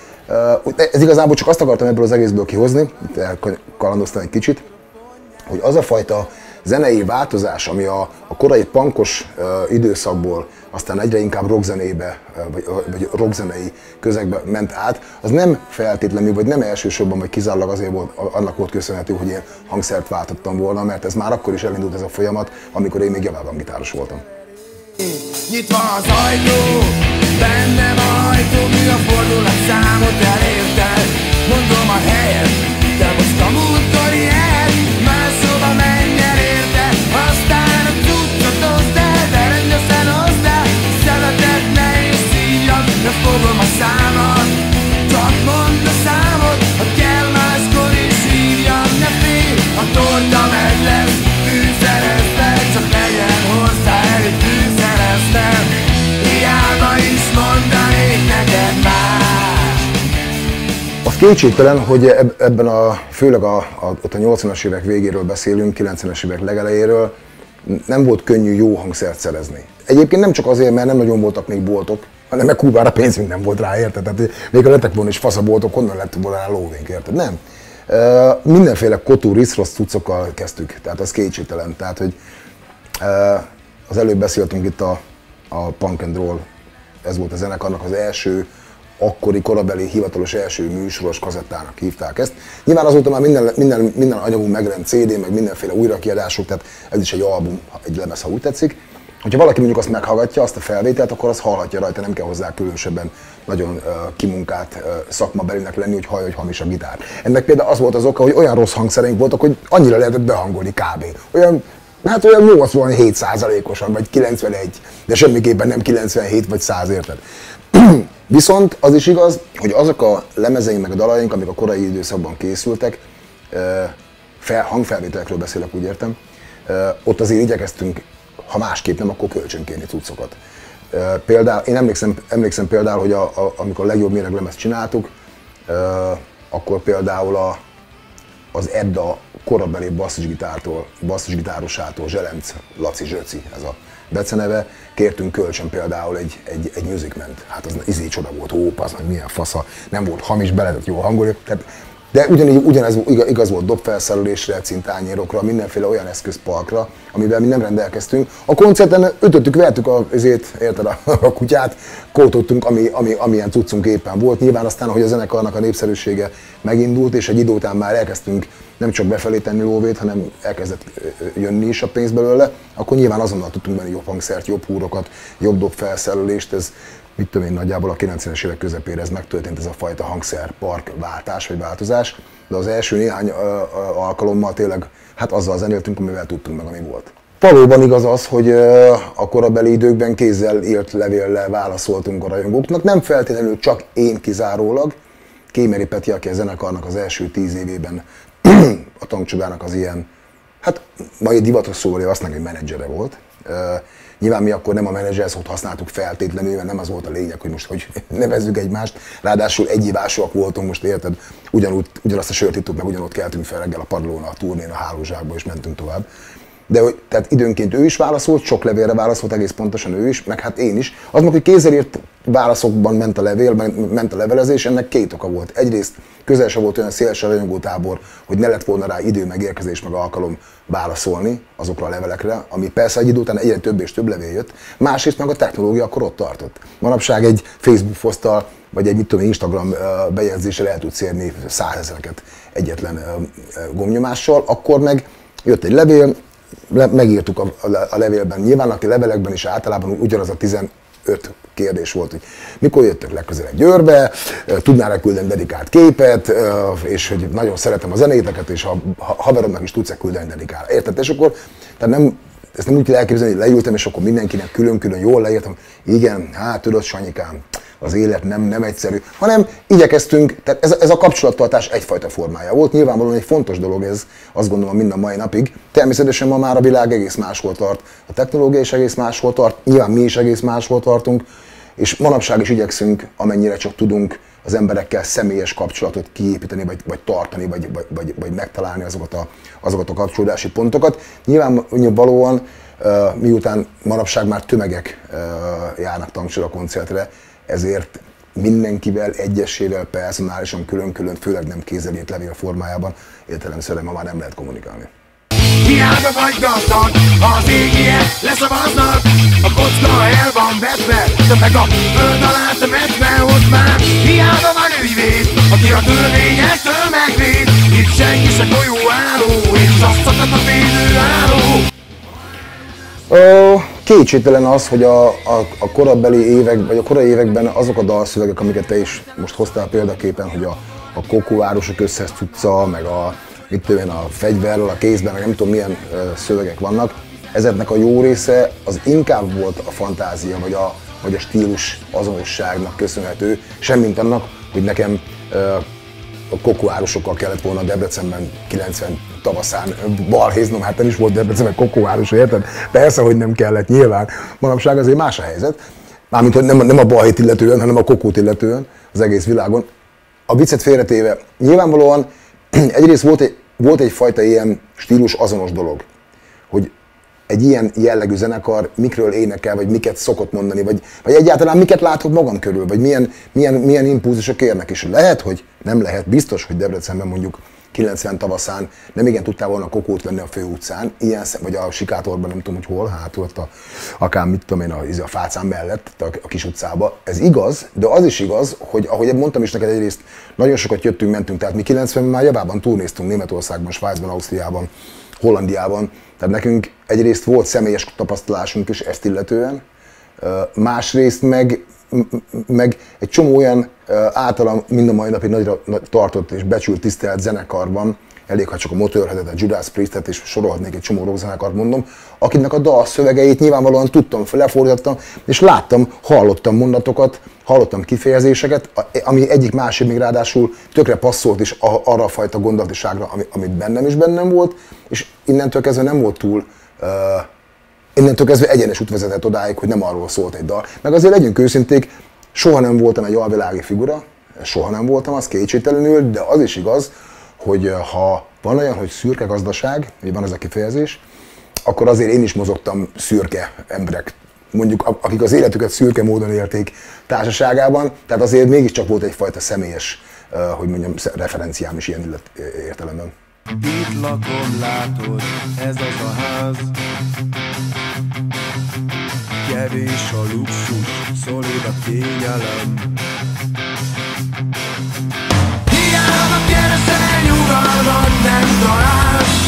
ez igazából csak azt akartam ebből az egészből kihozni, itt elkalandoztam egy kicsit, hogy az a fajta zenei változás, ami a, a korai punkos uh, időszakból aztán egyre inkább rockzenébe, uh, vagy, vagy rockzenei közegbe ment át, az nem feltétlenül, vagy nem elsősorban, vagy kizárólag azért volt, annak volt köszönhető, hogy én hangszert váltottam volna, mert ez már akkor is elindult ez a folyamat, amikor én még javában gitáros voltam. Nyitva az ajtó, benne vagy, Autómű a fordulat számot elérted. Mondom a helyet, de most a múltkori helyet. Máshova menj el érte, aztán a cuccot hozd el, de rendesen hozd el. Szemetet ne és szívjam, de fogom a számat. Csak mondd a számot, ha kell máskor is hívjam. Ne félj, a torta meg lesz fűszerezve, csak legyen hozzá elég fűszerezve. Hiába is mondanék neked más. Az kétségtelen, hogy ebben a, főleg a, a, ott a nyolcvanas évek végéről beszélünk, kilencvenes évek legelejéről, nem volt könnyű jó hangszert szerezni. Egyébként nem csak azért, mert nem nagyon voltak még boltok, hanem meg Kubára pénzünk nem volt rá, érted? Tehát még a lettek volna is faszaboltok, honnan lett volna rá lóvénk, érted? Nem. Uh, mindenféle kotú, risz-rossz cuccokkal kezdtük, tehát az kétségtelen. Tehát, hogy uh, az előbb beszéltünk itt a, a Punk and Roll, ez volt a zenekarnak az első, akkori korabeli hivatalos első műsoros kazettának hívták ezt. Nyilván azóta már minden, minden, minden anyagunk megjelent cé dé, meg mindenféle újrakiadások, tehát ez is egy album, egy lemez, ha úgy tetszik. Hogyha valaki mondjuk azt meghallgatja, azt a felvételt, akkor azt hallhatja rajta, nem kell hozzá különösebben nagyon uh, kimunkált uh, szakmabelinek lenni, hogy hallja, hogy hamis a gitár. Ennek például az volt az oka, hogy olyan rossz hangszereink voltak, hogy annyira lehetett behangolni kb. Olyan, hát olyan nyolcvanhét százalékosan, vagy kilencvenegy, de semmiképpen nem kilencvenhét vagy száz, érted? Viszont az is igaz, hogy azok a lemezeink meg a dalaink, amik a korai időszakban készültek, uh, fel, hangfelvételekről beszélek, úgy értem, uh, ott azért igyekeztünk, ha másképp nem, akkor kölcsönkérni cuccokat. Például, én emlékszem, emlékszem például, hogy a, a, amikor a legjobb méreglemezt csináltuk, akkor például a, az Edda korabeli basszusgitártól, basszusgitárosától, Zselenc Laci Zsöci, ez a beceneve, kértünk kölcsön például egy, egy, egy Musicman-t. Hát az izé csoda volt, ó, az meg milyen fasza, nem volt hamis, be lehetett jól hangolni. Tehát, de ugyanígy, ugyanez igaz volt dobfelszerelésre, cintányérokra, mindenféle olyan eszközparkra, amivel mi nem rendelkeztünk. A koncerten ötöttük, vertük a, ezért, érted, a, a kutyát, kótottunk, ami, ami, amilyen cuccunk éppen volt. Nyilván aztán, hogy a zenekarnak a népszerűsége megindult, és egy idő után már elkezdtünk nem csak befelé tenni lóvét, hanem elkezdett jönni is a pénz belőle, akkor nyilván azonnal tudtunk venni jobb hangszert, jobb húrokat, jobb dobfelszerelést. Ez, mit tudom én, nagyjából a kilencvenes évek közepére ez megtörtént, ez a fajta hangszerpark váltás vagy változás, de az első néhány ö, ö, alkalommal tényleg hát azzal zenéltünk, amivel tudtunk meg, ami volt. Valóban igaz az, hogy ö, a korabeli időkben kézzel írt levéllel válaszoltunk a rajongóknak, nem feltétlenül csak én kizárólag. Kémeri Peti, aki a zenekarnak az első tíz évében a Tankcsodának az ilyen, hát mai divatos szóval azt mondom, hogy menedzsere volt. Uh, nyilván mi akkor nem a menedzser szót használtuk feltétlenül, mert nem az volt a lényeg, hogy most hogy nevezzük egymást. Ráadásul egyévásúak voltunk, most érted, ugyanúgy, ugyanazt a sört ittuk, meg ugyanott keltünk fel reggel a padlón, a turnén, a hálózsákba, és mentünk tovább. De hogy, tehát időnként ő is válaszolt, sok levélre válaszolt, egész pontosan ő is, meg hát én is. Az meg, hogy kézzel írt válaszokban ment a levél, ment a levelezés, ennek két oka volt. Egyrészt közel sem volt olyan széles a rajongótábor, hogy ne lett volna rá idő, meg érkezés, meg alkalom válaszolni azokra a levelekre, ami persze egy idő után egyre több és több levél jött. Másrészt meg a technológia akkor ott tartott. Manapság egy Facebook poszttal, vagy egy mit tudom, Instagram bejegyzéssel el tudsz érni százezreket egyetlen gombnyomással, akkor meg jött egy levél, megírtuk a, a levélben, nyilván a levelekben is általában ugyanaz a tizenöt kérdés volt, hogy mikor jöttök legközelebb Győrbe, tudnál-e küldeni dedikált képet, és hogy nagyon szeretem a zenéteket, és ha haveromnak is tudsz-e küldeni dedikált. Érted? És akkor, tehát nem, ezt nem úgy kell elképzelni, hogy leültem, és akkor mindenkinek külön-külön jól leírtam, igen, hát tudod, Sanyikám, az élet nem, nem egyszerű, hanem igyekeztünk, tehát ez, ez a kapcsolattartás egyfajta formája volt. Nyilvánvalóan egy fontos dolog ez, azt gondolom mind a mai napig. Természetesen ma már a világ egész máshol tart, a technológia is egész máshol tart, nyilván mi is egész máshol tartunk, és manapság is igyekszünk, amennyire csak tudunk az emberekkel személyes kapcsolatot kiépíteni, vagy, vagy tartani, vagy, vagy, vagy, vagy megtalálni azokat a, azokat a kapcsolódási pontokat. Nyilvánvalóan, miután manapság már tömegek járnak Tankcsoda koncertre, ezért mindenkivel, egyesével, personálisan, külön-külön, főleg nem kézzel írt levél formájában értelemszerűen ma már nem lehet kommunikálni. Hiába vagy gazdag, az égiek leszavaznak, a kocka el van vetve, de meg a föld alá temetve, ott már hiába van ügyvéd, aki a törvényestől megvéd. Itt senki se golyóálló, és azt szakad a védőálló. kétségtelen az, hogy a, a, a korabeli évek, vagy a korai években azok a dalszövegek, amiket te is most hoztál példaképpen, hogy a, a kokóvárosok összes cucca, meg a, mit tudom én, a fegyverrel a kézben, meg nem tudom milyen uh, szövegek vannak, ezeknek a jó része az inkább volt a fantázia, vagy a, vagy a stílus azonosságnak köszönhető, semmint annak, hogy nekem uh, a kokóvárosokkal kellett volna Debrecenben kilencven tavaszán balhéznom, hát nem is volt Debrecenben kokóváros, érted? Persze, hogy nem kellett, nyilván. Manapság azért más a helyzet. Mármint, hogy nem, nem a balhét illetően, hanem a kokót illetően az egész világon. A viccet félretéve, nyilvánvalóan egyrészt volt, egy, volt egyfajta ilyen stílus azonos dolog, hogy egy ilyen jellegű zenekar mikről énekel, vagy miket szokott mondani, vagy, vagy egyáltalán miket látok magam körül, vagy milyen, milyen, milyen impulzusok érnek. És lehet, hogy nem lehet, biztos, hogy Debrecenben mondjuk kilencven tavaszán nem igen tudtál volna kokót venni a főutcán, ilyen, vagy a Sikátorban, nem tudom, hogy hol, hát ott a, akár mit tudom én, a, a Fácán mellett, a, a kis utcába. Ez igaz, de az is igaz, hogy ahogy mondtam is neked egyrészt, nagyon sokat jöttünk, mentünk, tehát mi kilencvenben már javában turnéztunk Németországban, Svájcban, Ausztriában, Hollandiában, tehát nekünk egyrészt volt személyes tapasztalásunk is ezt illetően, másrészt meg, meg egy csomó olyan általam mind a mai napig nagyra tartott és becsült tisztelt zenekarban, elég ha csak a Motorheadet, a Judas Priestet és sorolhatnék egy csomó rockzenekart mondom, akiknek a dal szövegeit nyilvánvalóan tudtam, lefordítottam, és láttam, hallottam mondatokat, hallottam kifejezéseket, ami egyik másik még ráadásul tökre passzolt is arra a fajta gondolatiságra, ami, amit bennem is bennem volt, és innentől kezdve nem volt túl, uh, innentől kezdve egyenes út vezetett odáig, hogy nem arról szólt egy dal. Meg azért legyünk őszinték, soha nem voltam egy alvilági figura, soha nem voltam, az kétségtelenül, de az is igaz, hogy ha van olyan, hogy szürke gazdaság, vagy van ez a kifejezés, akkor azért én is mozogtam szürke emberek, mondjuk akik az életüket szürke módon élték társaságában, tehát azért mégiscsak volt egyfajta személyes, hogy mondjam, referenciám is ilyen értelemben. Itt lakom, látod, ez az a ház. Kevés a luxus, szolid a kényelem. Hiába keresel nyugalmat, nem találsz.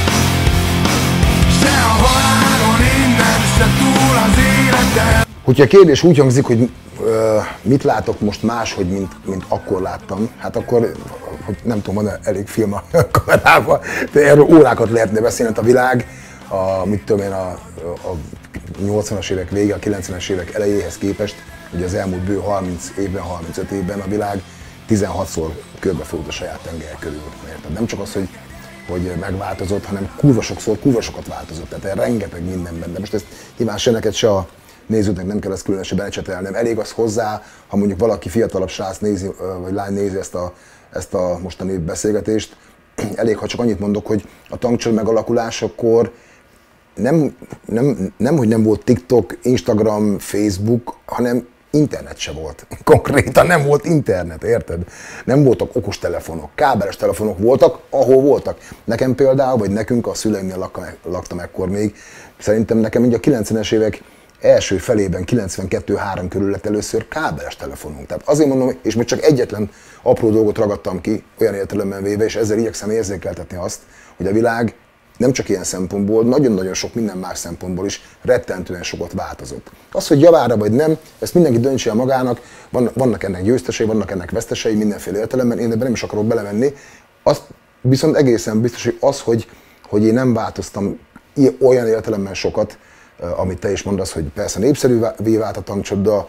Se a halálon innen, se túl az életen. Hogyha a kérdés úgy hangzik, hogy uh, mit látok most máshogy, mint, mint akkor láttam, hát akkor, hogy nem tudom, van elég film a kamerában, de erről órákat lehetne beszélni, a világ, a, mit tudom én, a, a nyolcvanas évek vége, a kilencvenes évek elejéhez képest, ugye az elmúlt bő harminc évben, harmincöt évben a világ tizenhatszor körbefordult a saját tengelye körül. Érted? Nem csak az, hogy, hogy megváltozott, hanem kurva sokszor, kurva sokat változott, tehát rengeteg mindenben. De most ezt nyilván se neked, se a nézőknek nem kell ezt különösen belecsetelnem. Elég az hozzá, ha mondjuk valaki fiatalabb srác nézi, vagy lány nézi ezt a, ezt a mostani beszélgetést, elég, ha csak annyit mondok, hogy a tankcsőr megalakulásakor nem, nem, nem, hogy nem volt TikTok, Instagram, Facebook, hanem internet se volt. Konkrétan nem volt internet, érted? Nem voltak okostelefonok, kábeles telefonok voltak, ahol voltak. Nekem például, vagy nekünk, a szüleimnél laktam ekkor még, szerintem nekem így a kilencvenes évek első felében, kilencvenkettő három körül lett először kábeles telefonunk. Tehát azért mondom, és még csak egyetlen apró dolgot ragadtam ki, olyan értelemben véve, és ezzel igyekszem érzékeltetni azt, hogy a világ nem csak ilyen szempontból, nagyon-nagyon sok minden más szempontból is rettentően sokat változott. Az, hogy javára vagy nem, ezt mindenki döntse el magának, vannak ennek győztesei, vannak ennek vesztesei, mindenféle értelemben, én ebben nem is akarok belemenni. Azt viszont egészen biztos, hogy az, hogy, hogy én nem változtam olyan értelemben sokat, amit te is mondasz, hogy persze népszerűvé vált a tankcsapda,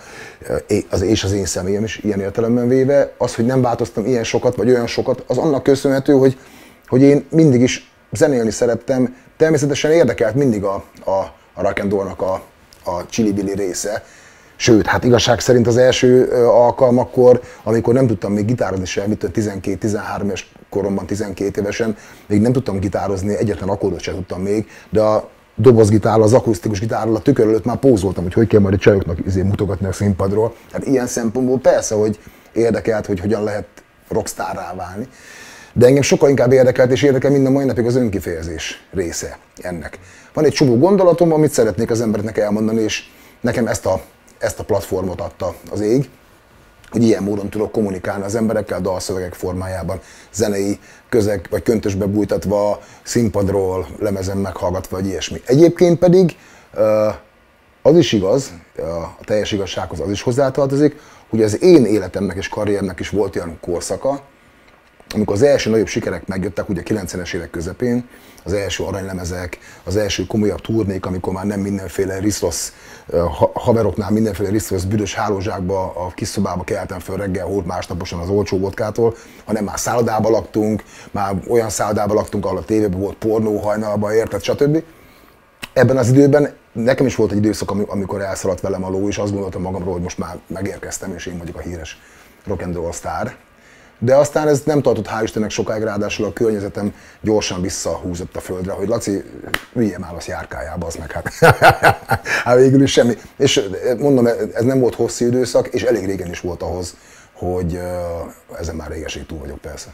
az és az én személyem is ilyen értelemben véve, az, hogy nem változtam ilyen sokat, vagy olyan sokat, az annak köszönhető, hogy, hogy én mindig is zenélni szerettem, természetesen érdekelt mindig a, a, a rock and roll-nak a, a chili-billy része. Sőt, hát igazság szerint az első alkalmakkor, amikor nem tudtam még gitározni semmit, tizenkét-tizenhárom éves koromban, tizenkét évesen, még nem tudtam gitározni, egyetlen akkordot sem tudtam még, de a dobozgitárral, az akusztikus gitárral a tükör előtt már pózoltam, hogy hogy kell majd a csajoknak izé mutogatni a színpadról. Hát ilyen szempontból persze, hogy érdekelt, hogy hogyan lehet rockstárrá válni. De engem sokkal inkább érdekelt, és érdekel minden mai napig az önkifejezés része ennek. Van egy csomó gondolatom, amit szeretnék az embereknek elmondani, és nekem ezt a, ezt a platformot adta az ég, hogy ilyen módon tudok kommunikálni az emberekkel, dalszövegek formájában, zenei közeg, vagy köntösbe bújtatva, színpadról, lemezen meghallgatva, vagy ilyesmi. Egyébként pedig uh, Az is igaz, a teljes igazsághoz az is hozzátartozik, hogy az én életemnek és karrieremnek is volt olyan korszaka, amikor az első nagyobb sikerek megjöttek, ugye a kilencvenes évek közepén, az első aranylemezek, az első komolyabb turnék, amikor már nem mindenféle riszrosz haveroknál, mindenféle riszrosz büdös hálózsákba, a kis szobába keltem föl reggel, hót másnaposan az olcsó vodkától, hanem már szállodában laktunk, már olyan szállodában laktunk, ahol a tévében volt pornó hajnalban, érted, stb. Ebben az időben nekem is volt egy időszak, amikor elszaladt velem a ló, és azt gondoltam magamról, hogy most már megérkeztem, és én vagyok a híres rock and roll sztár. De aztán ez nem tartott, hál' Istennek sokáig, ráadásul a környezetem gyorsan visszahúzott a földre, hogy Laci, üljél már az járkájába, az meg hát, hát végül is semmi. És mondom, ez nem volt hosszú időszak, és elég régen is volt ahhoz, hogy ezen már régeség túl vagyok persze.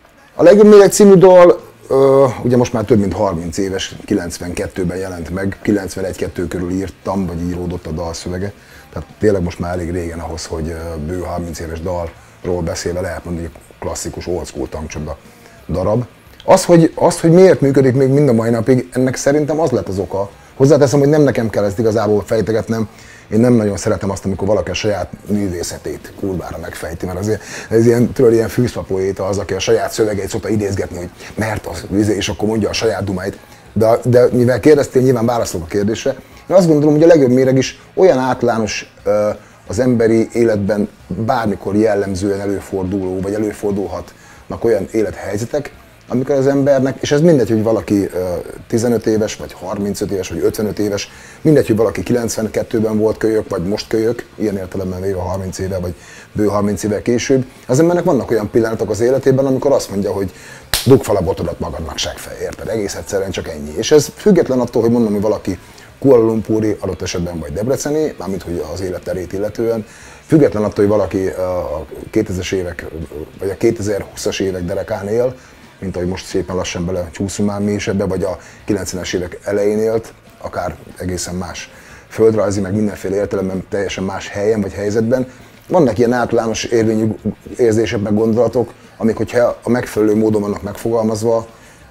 A Legjobb Méreg című dal, ugye most már több mint harminc éves, kilencvenkettőben jelent meg, kilencvenegy-kettő körül írtam, vagy íródott a dal szövege. Tehát tényleg most már elég régen ahhoz, hogy bő harminc éves dalról beszélve lehet mondani, hogy klasszikus old school tankcsapda darab. Az hogy, az, hogy miért működik még mind a mai napig, ennek szerintem az lett az oka. Hozzáteszem, hogy nem nekem kell ezt igazából fejtegetnem. Én nem nagyon szeretem azt, amikor valaki a saját művészetét kurvára megfejti, mert azért ez ilyen, tőle ilyen fűszfapoéta az, aki a saját szövegeit szokta idézgetni, hogy mert az, és akkor mondja a saját dumáit. De, de mivel kérdeztél, nyilván válaszolok a kérdésre. Én azt gondolom, hogy a Legjobb Méreg is olyan általános az emberi életben bármikor jellemzően előforduló, vagy előfordulhatnak olyan élethelyzetek, amikor az embernek, és ez mindegy, hogy valaki tizenöt éves, vagy harmincöt éves, vagy ötvenöt éves, mindegy, hogy valaki kilencvenkettőben volt kölyök, vagy most kölyök, ilyen értelemben véve harminc éve, vagy bő harminc éve később, az embernek vannak olyan pillanatok az életében, amikor azt mondja, hogy dugd fel a botodat magadnak, seggfej, érted? Egész egyszerűen csak ennyi. És ez független attól, hogy mondom, hogy valaki Kuala Lumpuri, adott esetben vagy debreceni, mármint hogy az életterét illetően, független attól, hogy valaki a kétezres évek, vagy a kétezer-húszas évek derekán él, mint ahogy most szépen lassan bele csúszunk már mi is ebbe, vagy a kilencvenes évek elején élt, akár egészen más földrajzi, meg mindenféle értelemben teljesen más helyen vagy helyzetben. Vannak ilyen általános érvényű érzések, meg gondolatok, amik, hogyha a megfelelő módon vannak megfogalmazva,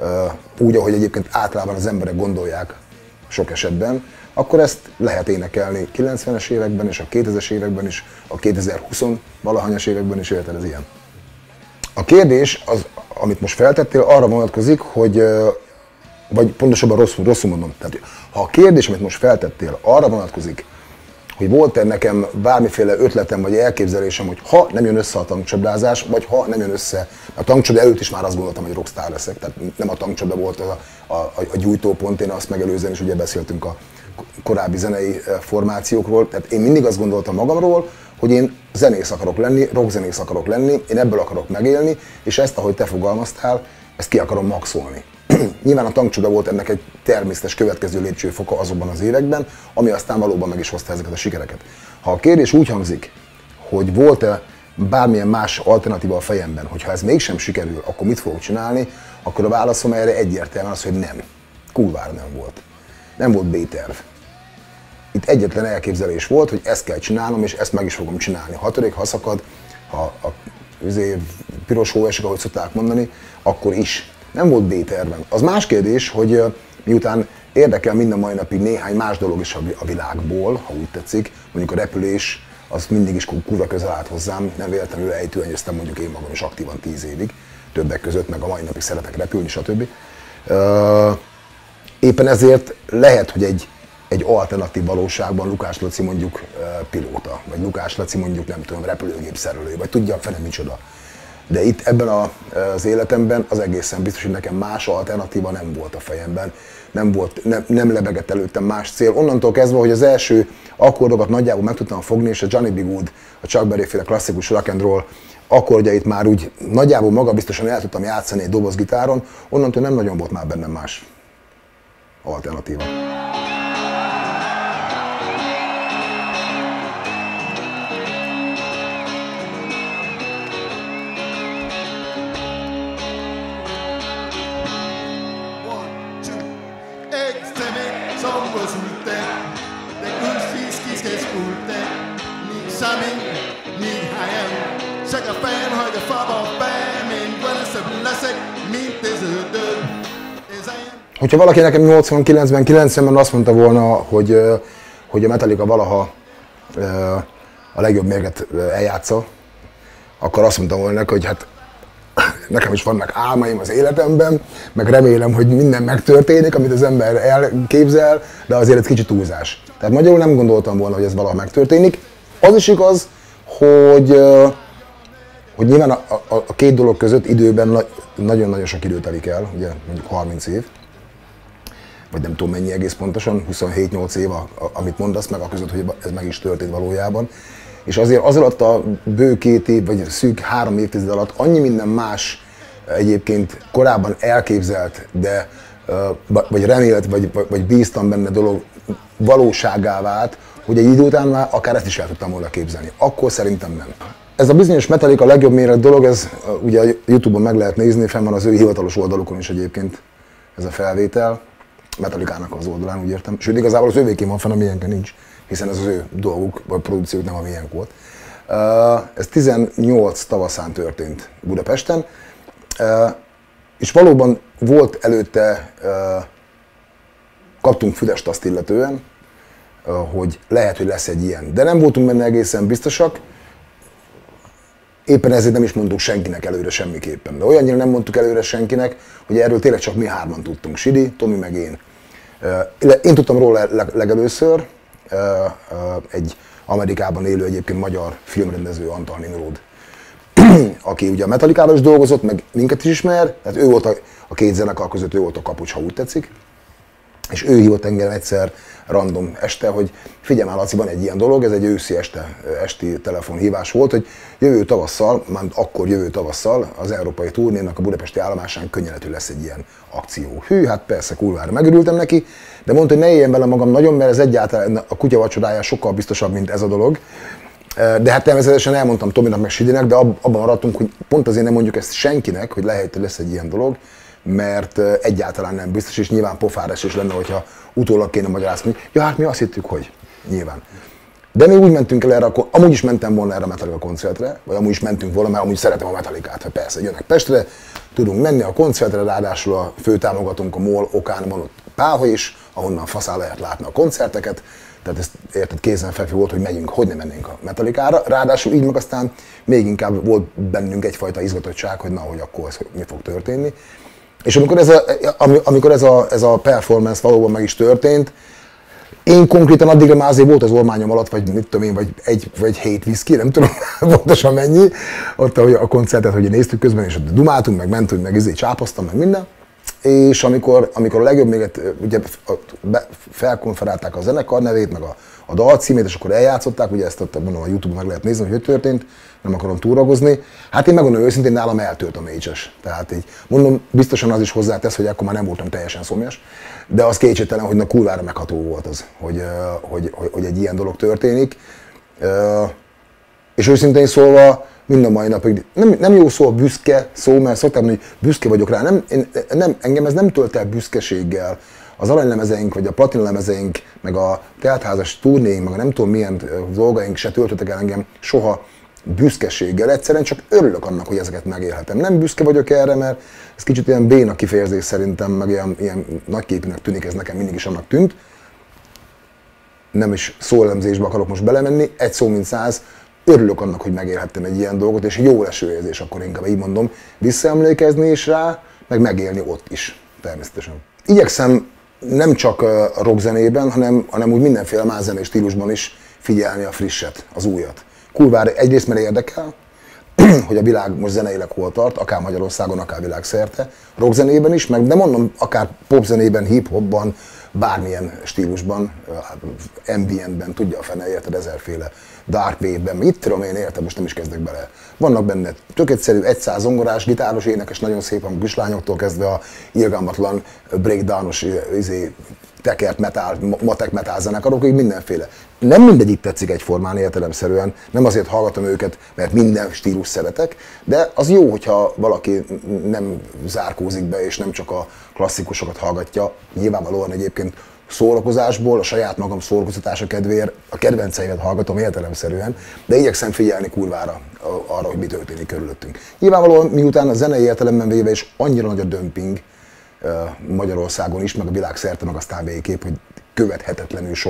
úgy, ahogy egyébként általában az emberek gondolják sok esetben, akkor ezt lehet énekelni kilencvenes években és a kétezres években is, a kétezer-húsz-valahanyas években is, érted, ez ilyen. A kérdés, az, amit most feltettél, arra vonatkozik, hogy, vagy pontosabban rosszul, rosszul mondom, tehát ha a kérdés, amit most feltettél, arra vonatkozik, hogy volt-e nekem bármiféle ötletem vagy elképzelésem, hogy ha nem jön össze a tankcsapdázás, vagy ha nem jön össze, a tankcsapda előtt is már azt gondoltam, hogy rockstar leszek, tehát nem a tankcsapda volt a, a, a, a gyújtópont, én azt megelőzően is ugye beszéltünk a korábbi zenei formációkról, tehát én mindig azt gondoltam magamról, hogy én zenész akarok lenni, rockzenész akarok lenni, én ebből akarok megélni, és ezt, ahogy te fogalmaztál, ezt ki akarom maxolni. Nyilván a tankcsapda volt ennek egy természetes következő lépcsőfoka azokban az években, ami aztán valóban meg is hozta ezeket a sikereket. Ha a kérdés úgy hangzik, hogy volt-e bármilyen más alternatíva a fejemben, hogyha ez mégsem sikerül, akkor mit fogok csinálni, akkor a válaszom erre egyértelműen az, hogy nem. Kurvára nem volt. Nem volt B-terv. Itt egyetlen elképzelés volt, hogy ezt kell csinálnom, és ezt meg is fogom csinálni. Ha törik, ha szakad, ha a piros hó esik, ahogy szokták mondani, akkor is. Nem volt B-tervem. Az más kérdés, hogy miután érdekel minden mai napig néhány más dolog is a világból, ha úgy tetszik, mondjuk a repülés, az mindig is kurva közel állt hozzám, nem véletlenül ejtőenyeztem mondjuk én magam is aktívan tíz évig, többek között, meg a mai napig szeretek repülni, stb. Éppen ezért lehet, hogy egy, egy alternatív valóságban Lukács Laci mondjuk pilóta, vagy Lukács Laci mondjuk nem tudom, repülőgép szerelő, vagy tudja a fene micsoda. De itt ebben a, az életemben az egészen biztos, hogy nekem más alternatíva nem volt a fejemben, nem, volt, nem, nem lebegett előttem más cél. Onnantól kezdve, hogy az első akkordokat nagyjából meg tudtam fogni, és a Johnny B. Good, a Chuck Berry-féle klasszikus rock and roll akkordjait már úgy nagyjából magabiztosan el tudtam játszani egy dobozgitáron, onnantól nem nagyon volt már bennem más alternatíva. Hogyha valaki nekem nyolcvankilencben, kilencvenben azt mondta volna, hogy, hogy a Metallica valaha a legjobb mérget eljátsza, akkor azt mondtam volna neki, hogy hát nekem is vannak álmaim az életemben, meg remélem, hogy minden megtörténik, amit az ember elképzel, de azért egy kicsit túlzás. Tehát magyarul nem gondoltam volna, hogy ez valaha megtörténik. Az is igaz, hogy, hogy nyilván a, a, a két dolog között időben nagyon-nagyon sok idő telik el, ugye mondjuk harminc év, vagy nem tudom mennyi egész pontosan, huszonhét nyolc év, amit mondasz meg, a között, hogy ez meg is történt valójában. És azért az alatt a bő két év, vagy szűk három évtized alatt annyi minden más egyébként korábban elképzelt, de vagy remélt, vagy, vagy bíztam benne dolog valóságá vált, hogy egy idő után már akár ezt is el tudtam volna képzelni. Akkor szerintem nem. Ez a bizonyos Metallica a legjobb méret dolog, ez ugye a YouTube-on meg lehet nézni, fenn van az ő hivatalos oldalukon is egyébként ez a felvétel. Metallicának az oldalán, úgy értem. Sőt, igazából az övékén van fenn, amilyenken nincs, hiszen ez az ő dolguk, vagy produkciók nem amilyen volt. Ez tizennyolc tavaszán történt Budapesten, és valóban volt előtte, kaptunk Füdest azt illetően, hogy lehet, hogy lesz egy ilyen. De nem voltunk benne egészen biztosak, éppen ezért nem is mondtuk senkinek előre semmiképpen. De olyannyira nem mondtuk előre senkinek, hogy erről tényleg csak mi hárman tudtunk. Sidi, Tomi meg én. Én tudtam róla legelőször, egy Amerikában élő egyébként magyar filmrendező, Antal Nimród, aki ugye a Metallicával is dolgozott, meg minket is ismer, tehát ő volt a, a két zenekar között, ő volt a kapucs, ha úgy tetszik. És ő hívott engem egyszer random este, hogy figyelj már Laci, van egy ilyen dolog, ez egy őszi este, esti telefonhívás volt, hogy jövő tavasszal, már akkor jövő tavasszal az európai turnénak a budapesti állomásán könnyeletű lesz egy ilyen akció. Hű, hát persze, kurvára megörültem neki, de mondta, hogy ne éljen vele magam nagyon, mert ez egyáltalán a kutya vacsorája sokkal biztosabb, mint ez a dolog. De hát természetesen elmondtam Tominak meg Sidinek, de abban maradtunk, hogy pont azért nem mondjuk ezt senkinek, hogy lehet, hogy lesz egy ilyen dolog, mert egyáltalán nem biztos, és nyilván pofárás is lenne, hogyha utólag kéne magyarázni, hogy ja, hát mi azt hittük, hogy nyilván. De mi úgy mentünk el erre, akkor amúgy is mentem volna erre a Metallica koncertre, vagy amúgy is mentünk volna, mert amúgy szeretem a Metallicát, hogy persze jönnek Pestre, tudunk menni a koncertre, ráadásul a főtámogatónk a MOL okán van ott Páholy is, ahonnan faszán lehet látni a koncerteket, tehát ezt érted, kézenfekvő volt, hogy megyünk, hogy nem mennénk a Metallicára, ráadásul így meg aztán még inkább volt bennünk egyfajta izgatottság, hogy na, hogy akkor ez, mi fog történni. És amikor ez a, amikor ez a, ez a performance valóban meg is történt, én konkrétan addigra már azért volt az ormányom alatt, vagy mit tudom én, vagy egy vagy hét viszki, nem tudom pontosan mennyi, ott ahogy a koncertet, hogy néztük közben, és ott dumáltunk, meg mentünk, meg izé csápoztam, meg minden. És amikor, amikor a legjobb méget ugye felkonferálták a zenekar nevét, meg a, a dal címét, és akkor eljátszották, ugye ezt ott mondom, a YouTube-on meg lehet nézni, hogy hogy történt, nem akarom túragozni. Hát én megmondom őszintén, nálam eltört a mécses. Tehát így mondom, biztosan az is hozzátesz, hogy akkor már nem voltam teljesen szomjas, de az kétségtelen, hogy na kurvára megható volt az, hogy, hogy, hogy, hogy egy ilyen dolog történik. És őszintén szólva, mind a mai napig, nem, nem jó szó a büszke szó, mert szoktam mondani, hogy büszke vagyok rá, nem, én, nem, engem ez nem tölt el büszkeséggel. Az aranylemezeink, vagy a platinlemezeink, meg a teltházas turnéink, meg a nem tudom milyen dolgaink se töltöttek el engem soha büszkeséggel. Egyszerűen csak örülök annak, hogy ezeket megélhetem. Nem büszke vagyok erre, mert ez kicsit ilyen béna kifejezés szerintem, meg ilyen, ilyen nagyképűnek tűnik, ez nekem mindig is annak tűnt. Nem is szóelemzésbe akarok most belemenni, egy szó mint száz. Örülök annak, hogy megélhettem egy ilyen dolgot, és jó leső érzés, akkor inkább így mondom, visszaemlékezni is rá, meg megélni ott is, természetesen. Igyekszem nem csak a rockzenében, hanem, hanem úgy mindenféle más zenei stílusban is figyelni a frisset, az újat. Kurvára egyrészt, mert érdekel, hogy a világ most zeneileg hol tart, akár Magyarországon, akár világszerte, rockzenében is, meg de mondom, akár popzenében, hip-hopban, bármilyen stílusban, ambientben, tudja a fene, érted, ezerféle dark wave-ben, mit tudom én, érted, most nem is kezdek bele. Vannak benne tök egyszerű, egyszáz zongorás, gitáros, énekes, nagyon szépen a kislányoktól kezdve a irgalmatlan breakdownos, izé, tekert metal, matek metal zenekarok, így mindenféle. Nem mindegyik tetszik egyformán értelemszerűen, nem azért hallgatom őket, mert minden stílus szeretek, de az jó, hogyha valaki nem zárkózik be, és nem csak a klasszikusokat hallgatja, nyilvánvalóan egyébként szórakozásból, a saját magam szórakoztatása kedvéért a kedvenceimet hallgatom értelemszerűen, de igyekszem figyelni kurvára arra, hogy mi történik körülöttünk. Nyilvánvalóan miután a zenei értelemben véve is annyira nagy a dömping Magyarországon is, meg a világszerte, meg aztán végképp, hogy követhetetlenül sok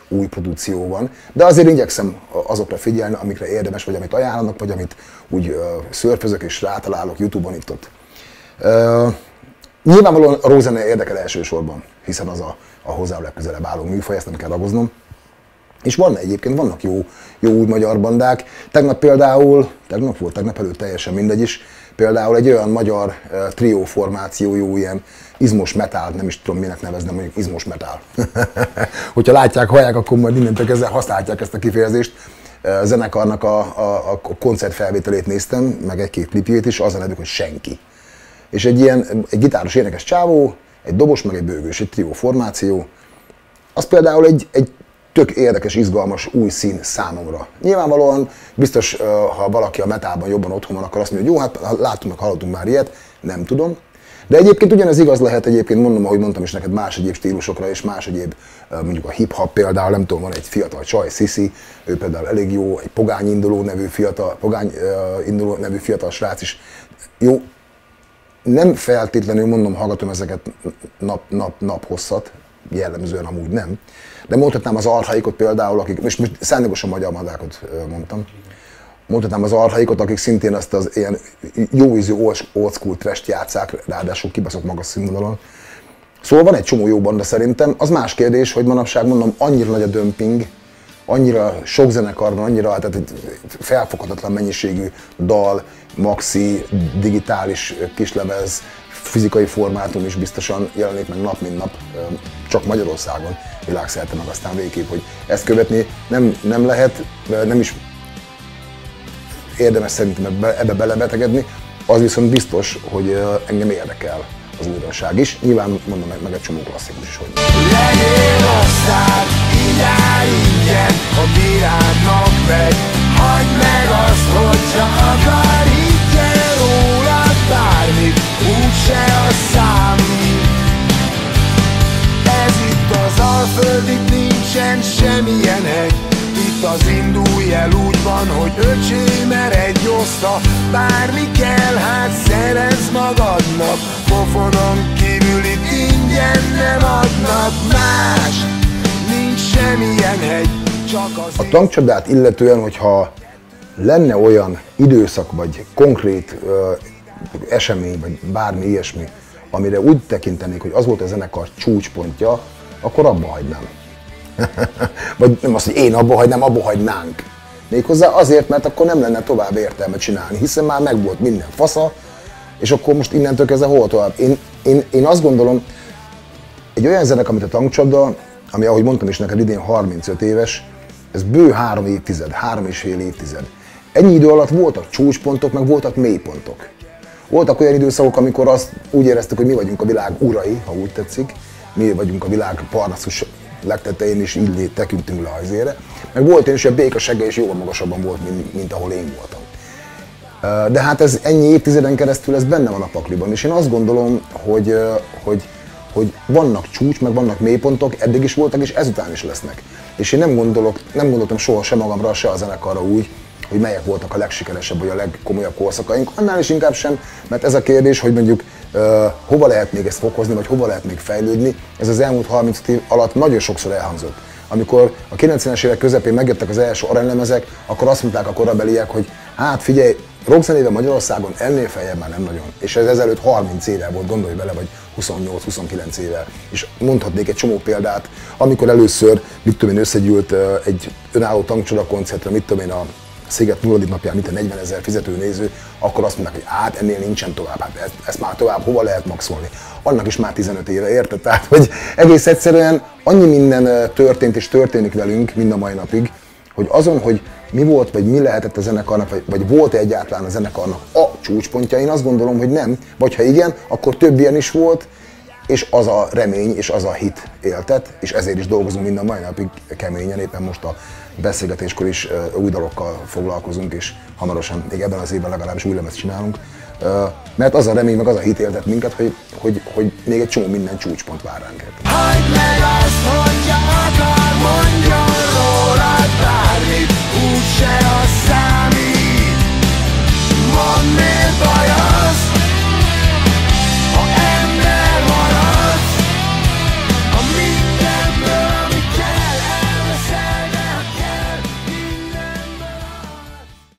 új produkció van, de azért igyekszem azokra figyelni, amikre érdemes, vagy amit ajánlanak, vagy amit úgy uh, szörfözök és rátalálok YouTube-on itt-ott. Uh, nyilvánvalóan a rockzene érdekel elsősorban, hiszen az a, a hozzá legközelebb álló műfaj, ezt nem kell ragoznom. És van egyébként, vannak jó, jó új magyar bandák. Tegnap például, tegnap volt, tegnap előtt teljesen mindegy is, például egy olyan magyar uh, trió formációjú, ilyen izmos metál, nem is tudom minek neveznem, mondjuk izmos metál. Hogyha látják, hallják, akkor majd mindentől kezdve használják ezt a kifejezést. A zenekarnak a, a, a koncertfelvételét néztem, meg egy-két klipjét is, az a nevük, hogy Senki. És egy ilyen egy gitáros énekes csávó, egy dobos, meg egy bőgős, egy trió formáció. Az például egy, egy tök érdekes, izgalmas új szín számomra. Nyilvánvalóan biztos, ha valaki a metálban jobban otthon van, akkor azt mondja, hogy jó, hát láttunk, meg hallottunk már ilyet, nem tudom. De egyébként ugyanez igaz lehet egyébként, mondom, ahogy mondtam is neked, más egyéb stílusokra és más egyéb, mondjuk a hip-hop például, nem tudom, van egy fiatal csaj, Sisi, ő például elég jó, egy Pogány Induló nevű fiatal, Pogány uh, Induló nevű fiatal srác is jó. Nem feltétlenül mondom, hallgatom ezeket nap, nap, nap hosszat, jellemzően amúgy nem, de mondhatnám az Archaikot például, akik, most, most szándékosan magyar bandákat mondtam, mondhatnám az Archaikot, akik szintén azt az ilyen jó ízű old school trash-t játsszák, ráadásul kibaszott magas színvonalon. Szóval van egy csomó jó banda szerintem, az más kérdés, hogy manapság mondom, annyira nagy a dömping, annyira sok zenekar van, annyira tehát felfoghatatlan mennyiségű dal, maxi, digitális kislemez, fizikai formátum is biztosan jelenik meg nap mint nap, csak Magyarországon, világszerte meg aztán végképp, hogy ezt követni nem, nem lehet, nem is érdemes szerintem ebbe belebetegedni, az viszont biztos, hogy engem érdekel az újdonság is. Nyilván mondom meg, meg egy csomó klasszikus is, hogy legyél aztán, így áll ingyen a virágnak meg. Hagyd meg azt, hogyha akar, higgyen rólad bármit, úgyse a számít. Ez itt az Alföld, itt nincsen semmilyen hegy. Itt az indulj el úgy van, hogy öcsém eredj oszta. Bármi kell, hát szerezd magadnak. Pofonon kívül itt ingyen nem adnak más. Nincs semmilyen hegy, csak az... A tankcsapdát illetően, hogyha lenne olyan időszak, vagy konkrét ö, esemény, vagy bármi ilyesmi, amire úgy tekintenék, hogy az volt a zenekar csúcspontja, akkor abba hagynám. Vagy nem azt, hogy én abba hagynám, abba hagynánk. Méghozzá azért, mert akkor nem lenne tovább értelme csinálni, hiszen már megvolt minden fasza, és akkor most innentől kezdve hol tovább. Én, én, én azt gondolom, egy olyan zenek, amit a Tankcsapda, ami ahogy mondtam is neked idén harmincöt éves, ez bő három évtized, három és fél évtized. Ennyi idő alatt voltak csúcspontok, meg voltak mélypontok. Voltak olyan időszakok, amikor azt úgy éreztük, hogy mi vagyunk a világ urai, ha úgy tetszik, mi vagyunk a világ Parnaszus legtetején, és így tekintünk le az ére. Meg volt én is, hogy a béka segge is jóval magasabban volt, mint, mint ahol én voltam. De hát ez ennyi évtizeden keresztül ez benne van a pakliban, és én azt gondolom, hogy, hogy, hogy vannak csúcs, meg vannak mélypontok, eddig is voltak, és ezután is lesznek. És én nem, gondolok, nem gondoltam soha se magamra, se a zenekarra úgy, hogy melyek voltak a legsikeresebb, vagy a legkomolyabb korszakaink. Annál is inkább sem, mert ez a kérdés, hogy mondjuk uh, hova lehet még ezt fokozni, vagy hova lehet még fejlődni, ez az elmúlt harminc év alatt nagyon sokszor elhangzott. Amikor a kilencvenes évek közepén megjöttek az első aranylemezek, akkor azt mondták a korabeliek, hogy hát figyelj, rockzenében Magyarországon ennél feljebb már nem nagyon. És ez ezelőtt harminc éve volt, gondolj bele, vagy huszonnyolc-huszonkilenc éve. És mondhatnék egy csomó példát, amikor először, mit tudom én, összegyűlt uh, egy önálló Tankcsoda koncertre, mit tudom én, a Sziget nulladik napján, mint a negyvenezer fizetőnéző, akkor azt mondták, hogy hát ennél nincsen tovább, hát ezt, ezt már tovább hova lehet maxolni. Annak is már tizenöt éve, érted? Tehát, hogy egész egyszerűen annyi minden történt és történik velünk mind a mai napig, hogy azon, hogy mi volt, vagy mi lehetett a zenekarnak, vagy, vagy volt-e egyáltalán a zenekarnak a csúcspontja, én azt gondolom, hogy nem, vagy ha igen, akkor több ilyen is volt, és az a remény, és az a hit éltet, és ezért is dolgozunk mind a mai napig keményen, éppen most a beszélgetéskor is uh, új dalokkal foglalkozunk, és hamarosan, még ebben az évben legalábbis új lemezt csinálunk, uh, mert az a remény, meg az a hit éltet minket, hogy, hogy, hogy még egy csomó minden csúcspont vár ránk. Hagyd meg azt, hogyha akar, mondjon rólad bármit, úgyse